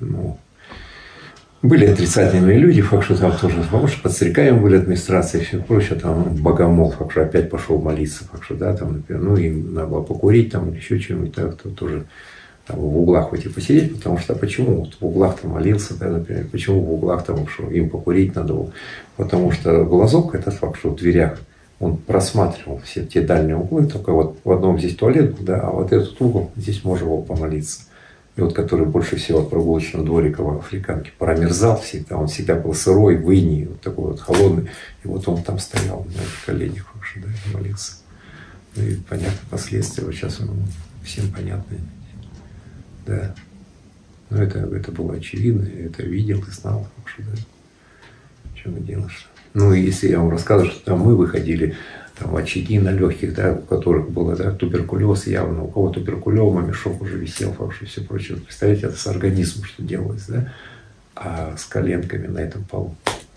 Были отрицательные люди, там тоже, подстрекаем были администрации и все прочее, там Богомол, опять пошел молиться, да, там, например, им надо было покурить, там, или еще чего-нибудь, да, кто тоже там, в углах посидеть, потому что почему в углах там молился, да, например, почему в углах там, что им покурить надо было, потому что глазок этот факт, что в дверях, он просматривал все те дальние углы, только вот в одном здесь туалет был, да, а вот этот угол, здесь можно было помолиться. И вот который больше всего от прогулочного дворика в Африканке промерзал всегда, он всегда был сырой, в инии, вот такой вот холодный, и вот он там стоял на коленях, да, и молился. И понятно последствия, вот сейчас всем понятно. Да. Но это было очевидно, я это видел и знал, да. Что мы делаем? И если я вам рассказываю, что там мы выходили, там очаги на легких, да, у которых был, да, туберкулез явно, у кого туберкулема, мешок уже висел, и все прочее. Представляете, это с организмом что делалось, да, а с коленками на этом полу.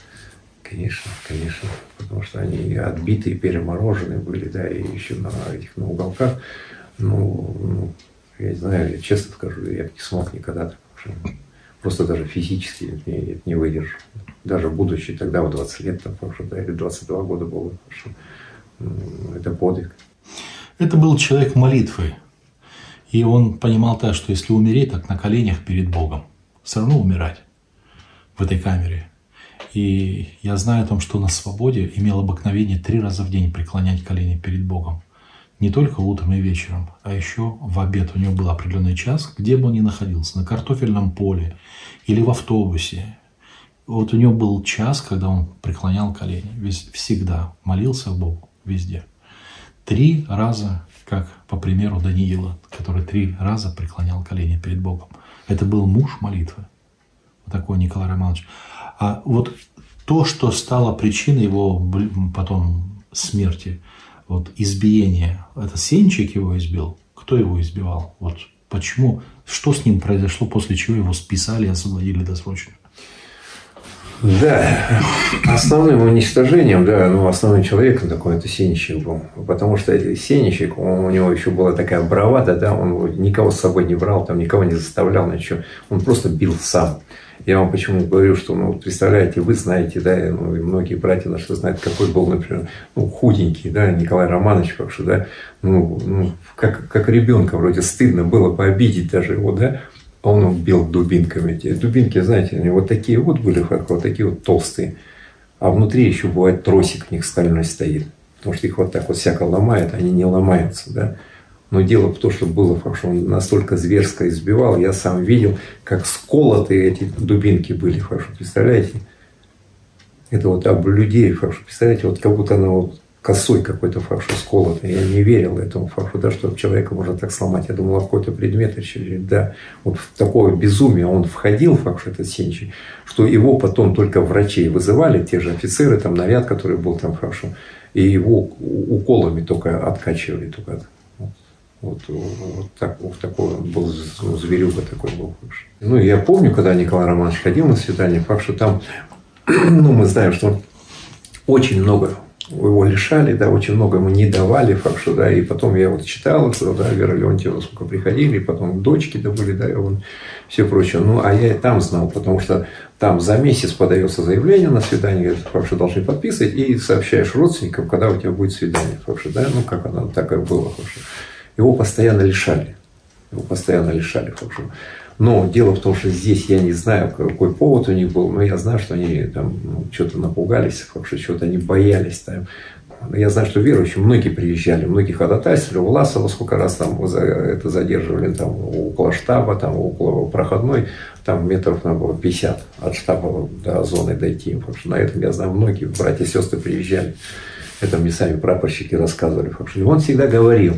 Конечно, конечно. Потому что они отбитые, перемороженные были, да, и еще на уголках. Я не знаю, я честно скажу, я не смог никогда так. Просто даже физически это не выдержу. Даже будучи тогда в 20 лет, там, или 22 года было. Это подвиг. Это был человек молитвы. И он понимал так, что если умереть, так на коленях перед Богом. Все равно умирать в этой камере. И я знаю о том, что на свободе имел обыкновение 3 раза в день преклонять колени перед Богом. Не только утром и вечером, а еще в обед. У него был определенный час, где бы он ни находился, на картофельном поле или в автобусе. Вот у него был час, когда он преклонял колени. Всегда молился Богу, везде. 3 раза, как по примеру Даниила, который 3 раза преклонял колени перед Богом. Это был муж молитвы. Вот такой Николай Романович. А вот то, что стало причиной его потом смерти, вот избиение, это Сенчик его избил? Кто его избивал? Вот почему? Что с ним произошло, после чего его списали и освободили досрочно? Да, основным уничтожением, основным человеком такой это Сенчик был. Потому что Сенчик, у него еще была такая бравада, да, он никого с собой не брал, там никого не заставлял ничего, он просто бил сам. Я вам почему говорю, что, представляете, вы знаете, да, и многие братья наши знают, какой был, например, худенький, да, Николай Романович, как ребенка вроде стыдно было пообидеть даже его, да, а он бил дубинками. Эти дубинки, знаете, они вот такие вот были, вот такие вот толстые, а внутри еще бывает тросик в них стальной стоит, потому что их вот так вот всяко ломает, они не ломаются, да. Но дело в том, что было, что он настолько зверско избивал, я сам видел, как сколотые эти дубинки были, представляете? Это вот об людей, представляете, вот как будто она вот косой какой-то сколотый. Я не верил этому, да, что человека можно так сломать. Я думал, какой-то предмет еще, да. Вот в такое безумие он входил, этот Сенчик, что его потом только врачей вызывали, те же офицеры, там наряд, который был там, и его уколами только откачивали, только. Вот такой он был, зверюга такой был. Я помню, когда Николай Романович ходил на свидание, там, мы знаем, что очень много его лишали, да, очень много ему не давали, да, и потом я вот читал, да, Вера Леонтьева, сколько приходили, и потом дочки были, да, и он, все прочее. А я и там знал, потому что там за месяц подается заявление на свидание, говорит, должны подписывать, и сообщаешь родственникам, когда у тебя будет свидание, да, как оно так и было, Его постоянно лишали. Но дело в том, что здесь я не знаю, какой повод у них был, но я знаю, что они там что-то напугались, что-то они боялись. Там. Я знаю, что верующие многие приезжали, многие ходатайствовали. Власова сколько раз там это задерживали там, около штаба, там, около проходной, там метров надо было 50 от штаба до зоны дойти. На этом, я знаю, многие братья и сестры приезжали. Это мне сами прапорщики рассказывали. И он всегда говорил,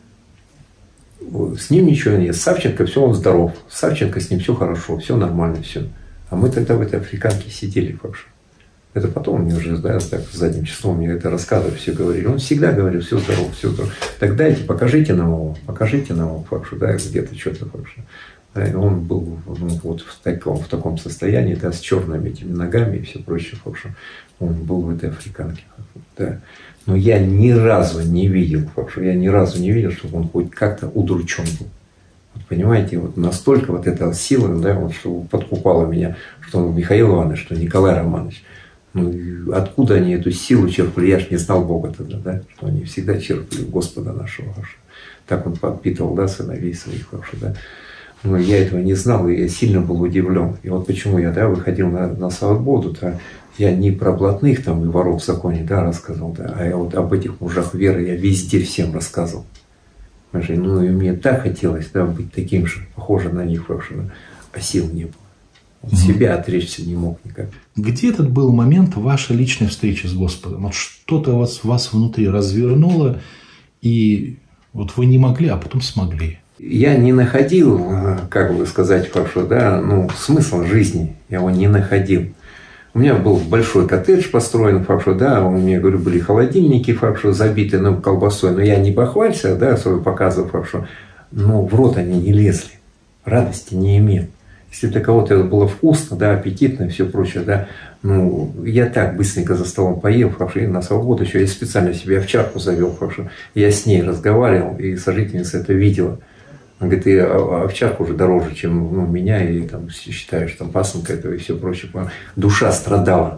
с ним ничего нет. С Савченко все, он здоров. С Савченко с ним все хорошо, все нормально, все. А мы тогда в этой африканке сидели, Это потом мне уже, да, так задним числом мне это рассказывали, все говорили. Он всегда говорил, все здорово, все здорово. Так дайте, покажите нам его, да, где-то что-то, Да, и он был вот в таком состоянии, да, с черными этими ногами и все прочее, Он был в этой африканке, да. Но я ни разу не видел, чтобы он хоть как-то удручен был. Вот понимаете, вот настолько вот эта сила, да, вот, что подкупала меня, что он Михаил Иванович, что Николай Романович. Откуда они эту силу черпали? Я ж не знал Бога тогда, да, что они всегда черпали Господа нашего. Так он подпитывал, да, сыновей своих, да. Но я этого не знал, и я сильно был удивлен. И вот почему я, да, выходил на свободу-то, я не про блатных там и воров в законе, да, рассказывал, да, а я вот об этих мужах веры я везде всем рассказывал. И мне так хотелось, да, быть таким же, похожим на них, а сил не было. Себя отречься не мог никак. Где этот был момент вашей личной встречи с Господом? Вот что-то вас внутри развернуло, и вот вы не могли, а потом смогли. Я не находил, как бы сказать, да, смысла жизни, я его не находил. У меня был большой коттедж построен, да, у меня, говорю, были холодильники, забиты колбасой, но я не бахвался, да, свою показывал, но в рот они не лезли, радости не имел. Если для кого-то это было вкусно, да, аппетитно и все прочее, да, ну, я так быстренько за столом поел, и на свободу еще я специально себе овчарку завел, я с ней разговаривал, и сожительница это видела. Она говорит, ты овчарку уже дороже, чем меня, и там считаешь, там пасынка этого и все прочее. Душа страдала.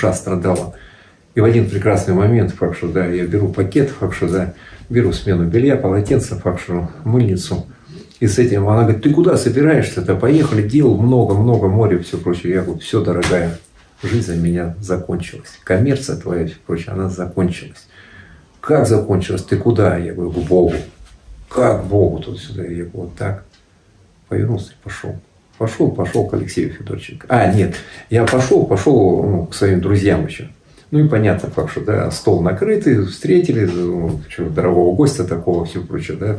И в один прекрасный момент, да, я беру пакет, да, беру смену белья, полотенце, мыльницу. И с этим она говорит, ты куда собираешься-то? Поехали, дел много, море, все прочее. Я говорю, все, дорогая, жизнь у меня закончилась. Коммерция твоя, все прочее, она закончилась. Как закончилась? Ты куда? Я говорю, к Богу. Как Богу тут сюда? Я говорю, вот так. Повернулся и пошел. Пошел к Алексею Федорченко. Нет, я пошел к своим друзьям еще. Ну и понятно, да, стол накрытый, встретили, дорогого гостя такого, все прочее, да,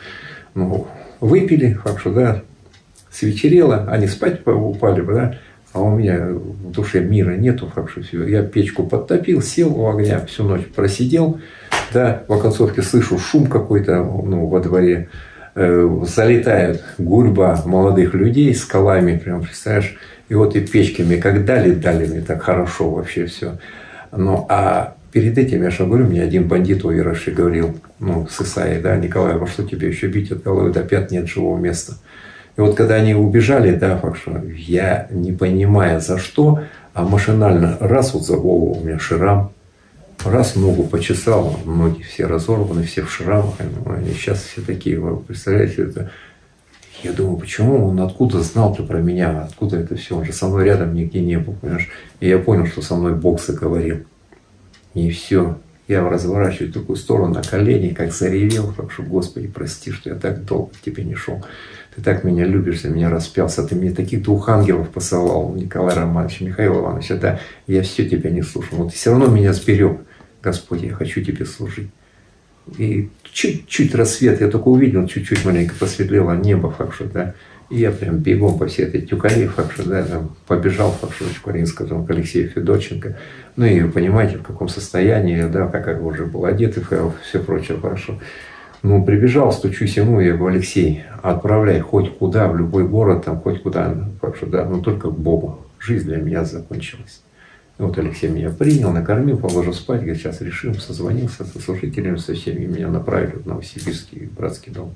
выпили, да, свечерело, они спать упали, да, а у меня в душе мира нету, все. Я печку подтопил, сел у огня, всю ночь просидел, да, в оконцовке слышу шум какой-то, во дворе, залетает гурьба молодых людей с колами, прям, представляешь, и вот и печками как дали мне так хорошо вообще все. А перед этим, я же говорю, мне один бандит уверовавший говорил, с Исаией, да, Николай, во что тебе еще бить от головы до пят нет живого места. И вот когда они убежали, да, я не понимая за что, а машинально раз вот за голову у меня шрам, раз ногу почесал, ноги все разорваны, все в шрамах, они сейчас все такие, вы представляете, это. Я думаю, почему он откуда знал-то про меня, откуда это все, он же со мной рядом нигде не был, понимаешь. И я понял, что со мной Бог заговорил. И все. Я разворачиваю в такую сторону на колени, как заревел, Господи, прости, что я так долго к тебе не шел. Ты так меня любишь, за меня распялся, ты мне таких 2 ангелов посылал, Николай Романович, Михаил Иванович, да, я все тебя не слушал. Вот ты все равно меня сберег. Господи, я хочу тебе служить. И чуть-чуть рассвет, я только увидел, чуть-чуть маленько посветлело небо, да. И я прям бегом по всей этой тюкаре, да, там, побежал, в Куринск, к Алексею Федорченко. Ну и вы понимаете, в каком состоянии, да, как уже был одет и все прочее, хорошо. Прибежал, стучусь ему, я говорю, Алексей, отправляй хоть куда, в любой город, там, хоть куда, да, но только к Богу. Жизнь для меня закончилась. И вот Алексей меня принял, накормил, положил спать, говорит, сейчас решим, созвонился со служителями, со всеми, и меня направили в Новосибирский братский дом.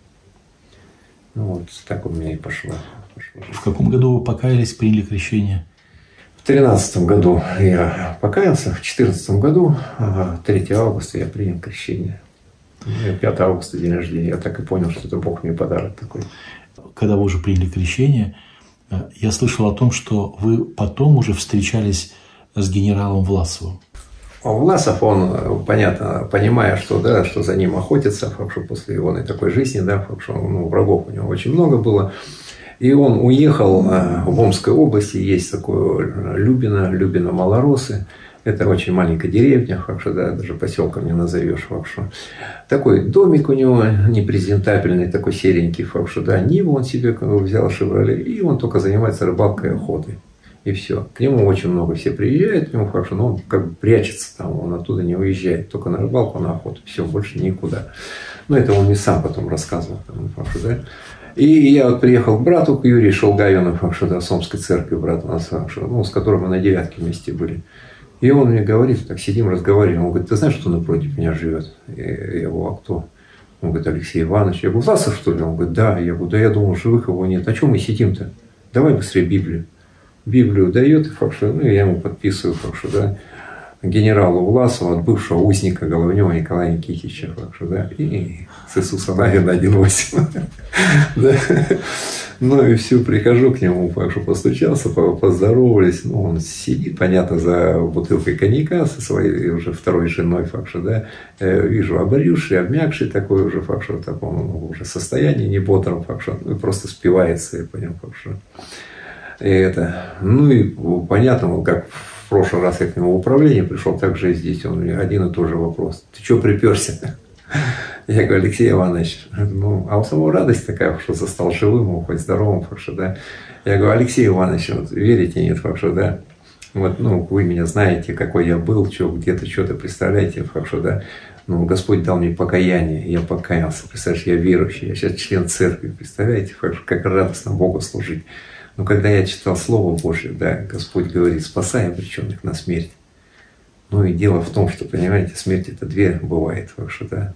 Вот так у меня и пошло. В каком году вы покаялись, приняли крещение? В 2013 году я покаялся, в 2014 году, 3 августа я принял крещение. 5 августа день рождения. Я так и понял, что это Бог мне подарок такой. Когда вы уже приняли крещение, я слышал о том, что вы потом уже встречались с генералом Власовым. Власов, он, понятно, понимая, что, да, что за ним охотятся, после его такой жизни, да, врагов у него очень много было. И он уехал в Омской области, есть такое Любино-Малоросы. Это очень маленькая деревня, да, даже поселком не назовешь. Такой домик у него непрезентабельный, такой серенький, да, Ниву он себе взял, Шевроле, и он только занимается рыбалкой и охотой. И все. К нему очень много все приезжают, к нему но он как бы прячется там, он оттуда не уезжает, только на рыбалку, на охоту, все, больше никуда. Но это он мне сам потом рассказывал, да. И я вот приехал к брату, к Юрию Шелгавину, да, с Омской церкви, брат у нас, с которым мы на 9-ке вместе были. И он мне говорит, так сидим, разговариваем, он говорит, ты знаешь, что напротив меня живет? Я говорю, а кто? Он говорит, Алексей Иванович. Я говорю, Власов, что ли? Он говорит, да. Я говорю, да я думал, живых его нет. А чем мы сидим-то? Давай быстрее Библию дает, и я ему подписываю, да, генералу Власову от бывшего узника Головнева Николая Никитича, да, и с Иисуса Навина 1.8. Да. Ну и все, прихожу к нему, постучался, поздоровались, он сидит, понятно, за бутылкой коньяка со своей уже второй женой, да, вижу, обрюзший, обмякший такой уже, в таком уже состоянии небодром, просто спивается, я понял, И и понятно, как в прошлый раз я к нему в управление пришел, так же и здесь он мне один и тот же вопрос. Ты что приперся? Я говорю, Алексей Иванович, а у самого радость такая, что застал живым, хоть здоровым, да. Я говорю, Алексей Иванович, верите, нет, да. Вы меня знаете, какой я был, где-то что-то представляете, да. Господь дал мне покаяние, я покаялся, представляешь, я верующий, я сейчас член церкви, представляете, как радостно Богу служить. Но когда я читал Слово Божье, да, Господь говорит, спасай обреченных на смерть. Ну и дело в том, что, понимаете, смерть это две бывает, так что, да.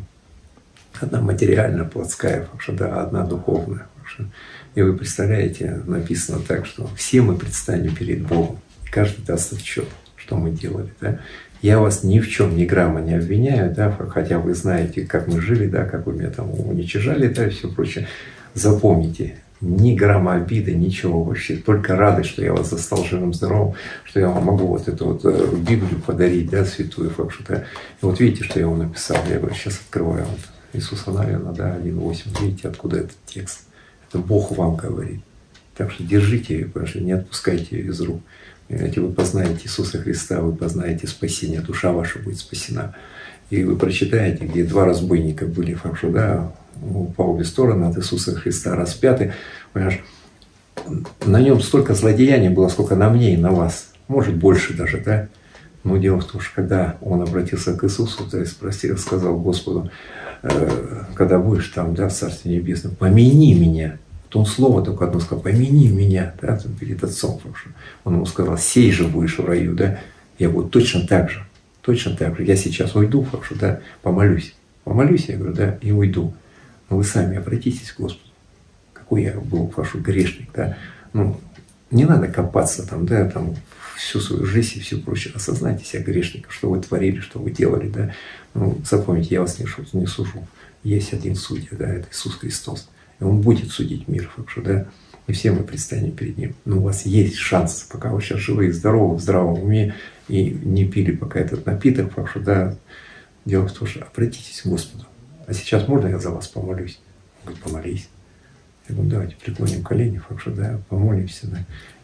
Одна материальная, плотская, так что, да, одна духовная. Так что, и вы представляете, написано так, что все мы предстанем перед Богом. И каждый даст отчет, что мы делали, да. Я вас ни в чем, ни грамма не обвиняю, да, хотя вы знаете, как мы жили, да, как вы меня там уничижали, да, и все прочее. Запомните, ни грамма обиды, ничего вообще. Только радость, что я вас застал живым, здоровым, что я вам могу вот эту вот Библию подарить, да, святую, да. И вот видите, что я вам написал. Я говорю, сейчас открываю вот Иисуса Навина, да, 1.8. Видите, откуда этот текст? Это Бог вам говорит. Так что держите ее, потому что не отпускайте ее из рук. Понимаете, вы познаете Иисуса Христа, вы познаете спасение, душа ваша будет спасена. И вы прочитаете, где два разбойника были, факшу, да, по обе стороны от Иисуса Христа распяты. Понимаешь, на нем столько злодеяний было, сколько на мне и на вас. Может, больше даже, да? Но дело в том, что когда он обратился к Иисусу, то есть спросил, сказал Господу, когда будешь там, да, в Царстве Небесном, помяни меня. То он слово только одно сказал, помяни меня, да, перед Отцом. Он ему сказал, сей же будешь в раю, да. Я буду точно так же. Точно так же. Я сейчас уйду, да, помолюсь. Помолюсь, я говорю, да, и уйду. Но вы сами обратитесь к Господу. Какой я был, грешник, да. Ну, не надо копаться там, да, там, всю свою жизнь и все прочее. Осознайте себя грешником, что вы творили, что вы делали, да. Ну, запомните, я вас не сужу. Есть один судья, да, это Иисус Христос. И Он будет судить мир, да. И все мы предстанем перед Ним. Но у вас есть шанс, пока вы сейчас живы и здоровы, в здравом уме, и не пили пока этот напиток, да. Дело в том, что обратитесь к Господу. А сейчас можно я за вас помолюсь? Он говорит, помолись. Я говорю, давайте преклоним колени, да, помолимся, да.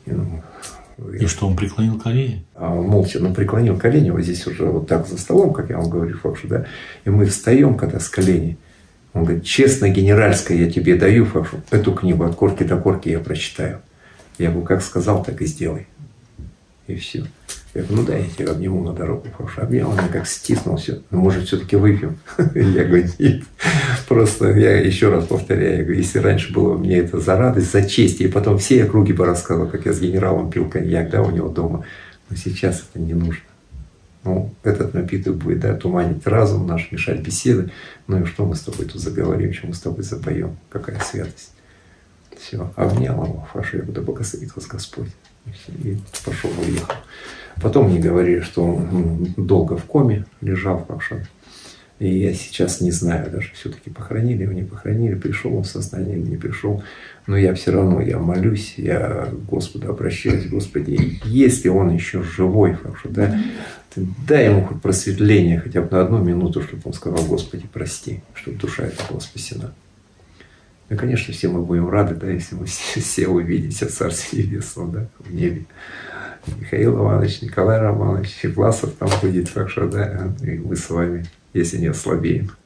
И что, он преклонил колени? А он молча, преклонил колени, вот здесь уже вот так за столом, как я вам говорю, да. И мы встаем, когда с коленей. Он говорит, честно, генеральское я тебе даю, эту книгу от корки до корки я прочитаю. Я говорю, как сказал, так и сделай. И все. Я говорю, дай я тебя обниму на дорогу. Обнял, он как стиснул все. Ну, может, все-таки выпьем? Я говорю, нет. Просто я еще раз повторяю, я говорю, если раньше было мне это за радость, за честь, и потом все округи бы рассказывал, как я с генералом пил коньяк, да, у него дома. Но сейчас это не нужно. Ну, этот напиток будет, да, туманить разум наш, мешать беседы. Ну и что мы с тобой тут заговорим, что мы с тобой запоем? Какая святость. Все, обнял его, я буду благословить вас Господь. И пошел, уехал. Потом мне говорили, что он долго в коме лежал, и я сейчас не знаю, даже все-таки похоронили его, не похоронили, пришел он в сознание или не пришел. Но я все равно, я молюсь, я к Господу обращаюсь, Господи, если он еще живой, да, ты дай ему хоть просветление, хотя бы на 1 минуту, чтобы он сказал, Господи, прости, чтобы душа эта была спасена. Ну, конечно, все мы будем рады, да, если мы все увидимся в Царстве Небесном, да, в небе. Михаил Иванович, Николай Романович, Власов там будет, да, и мы с вами, если не ослабеем.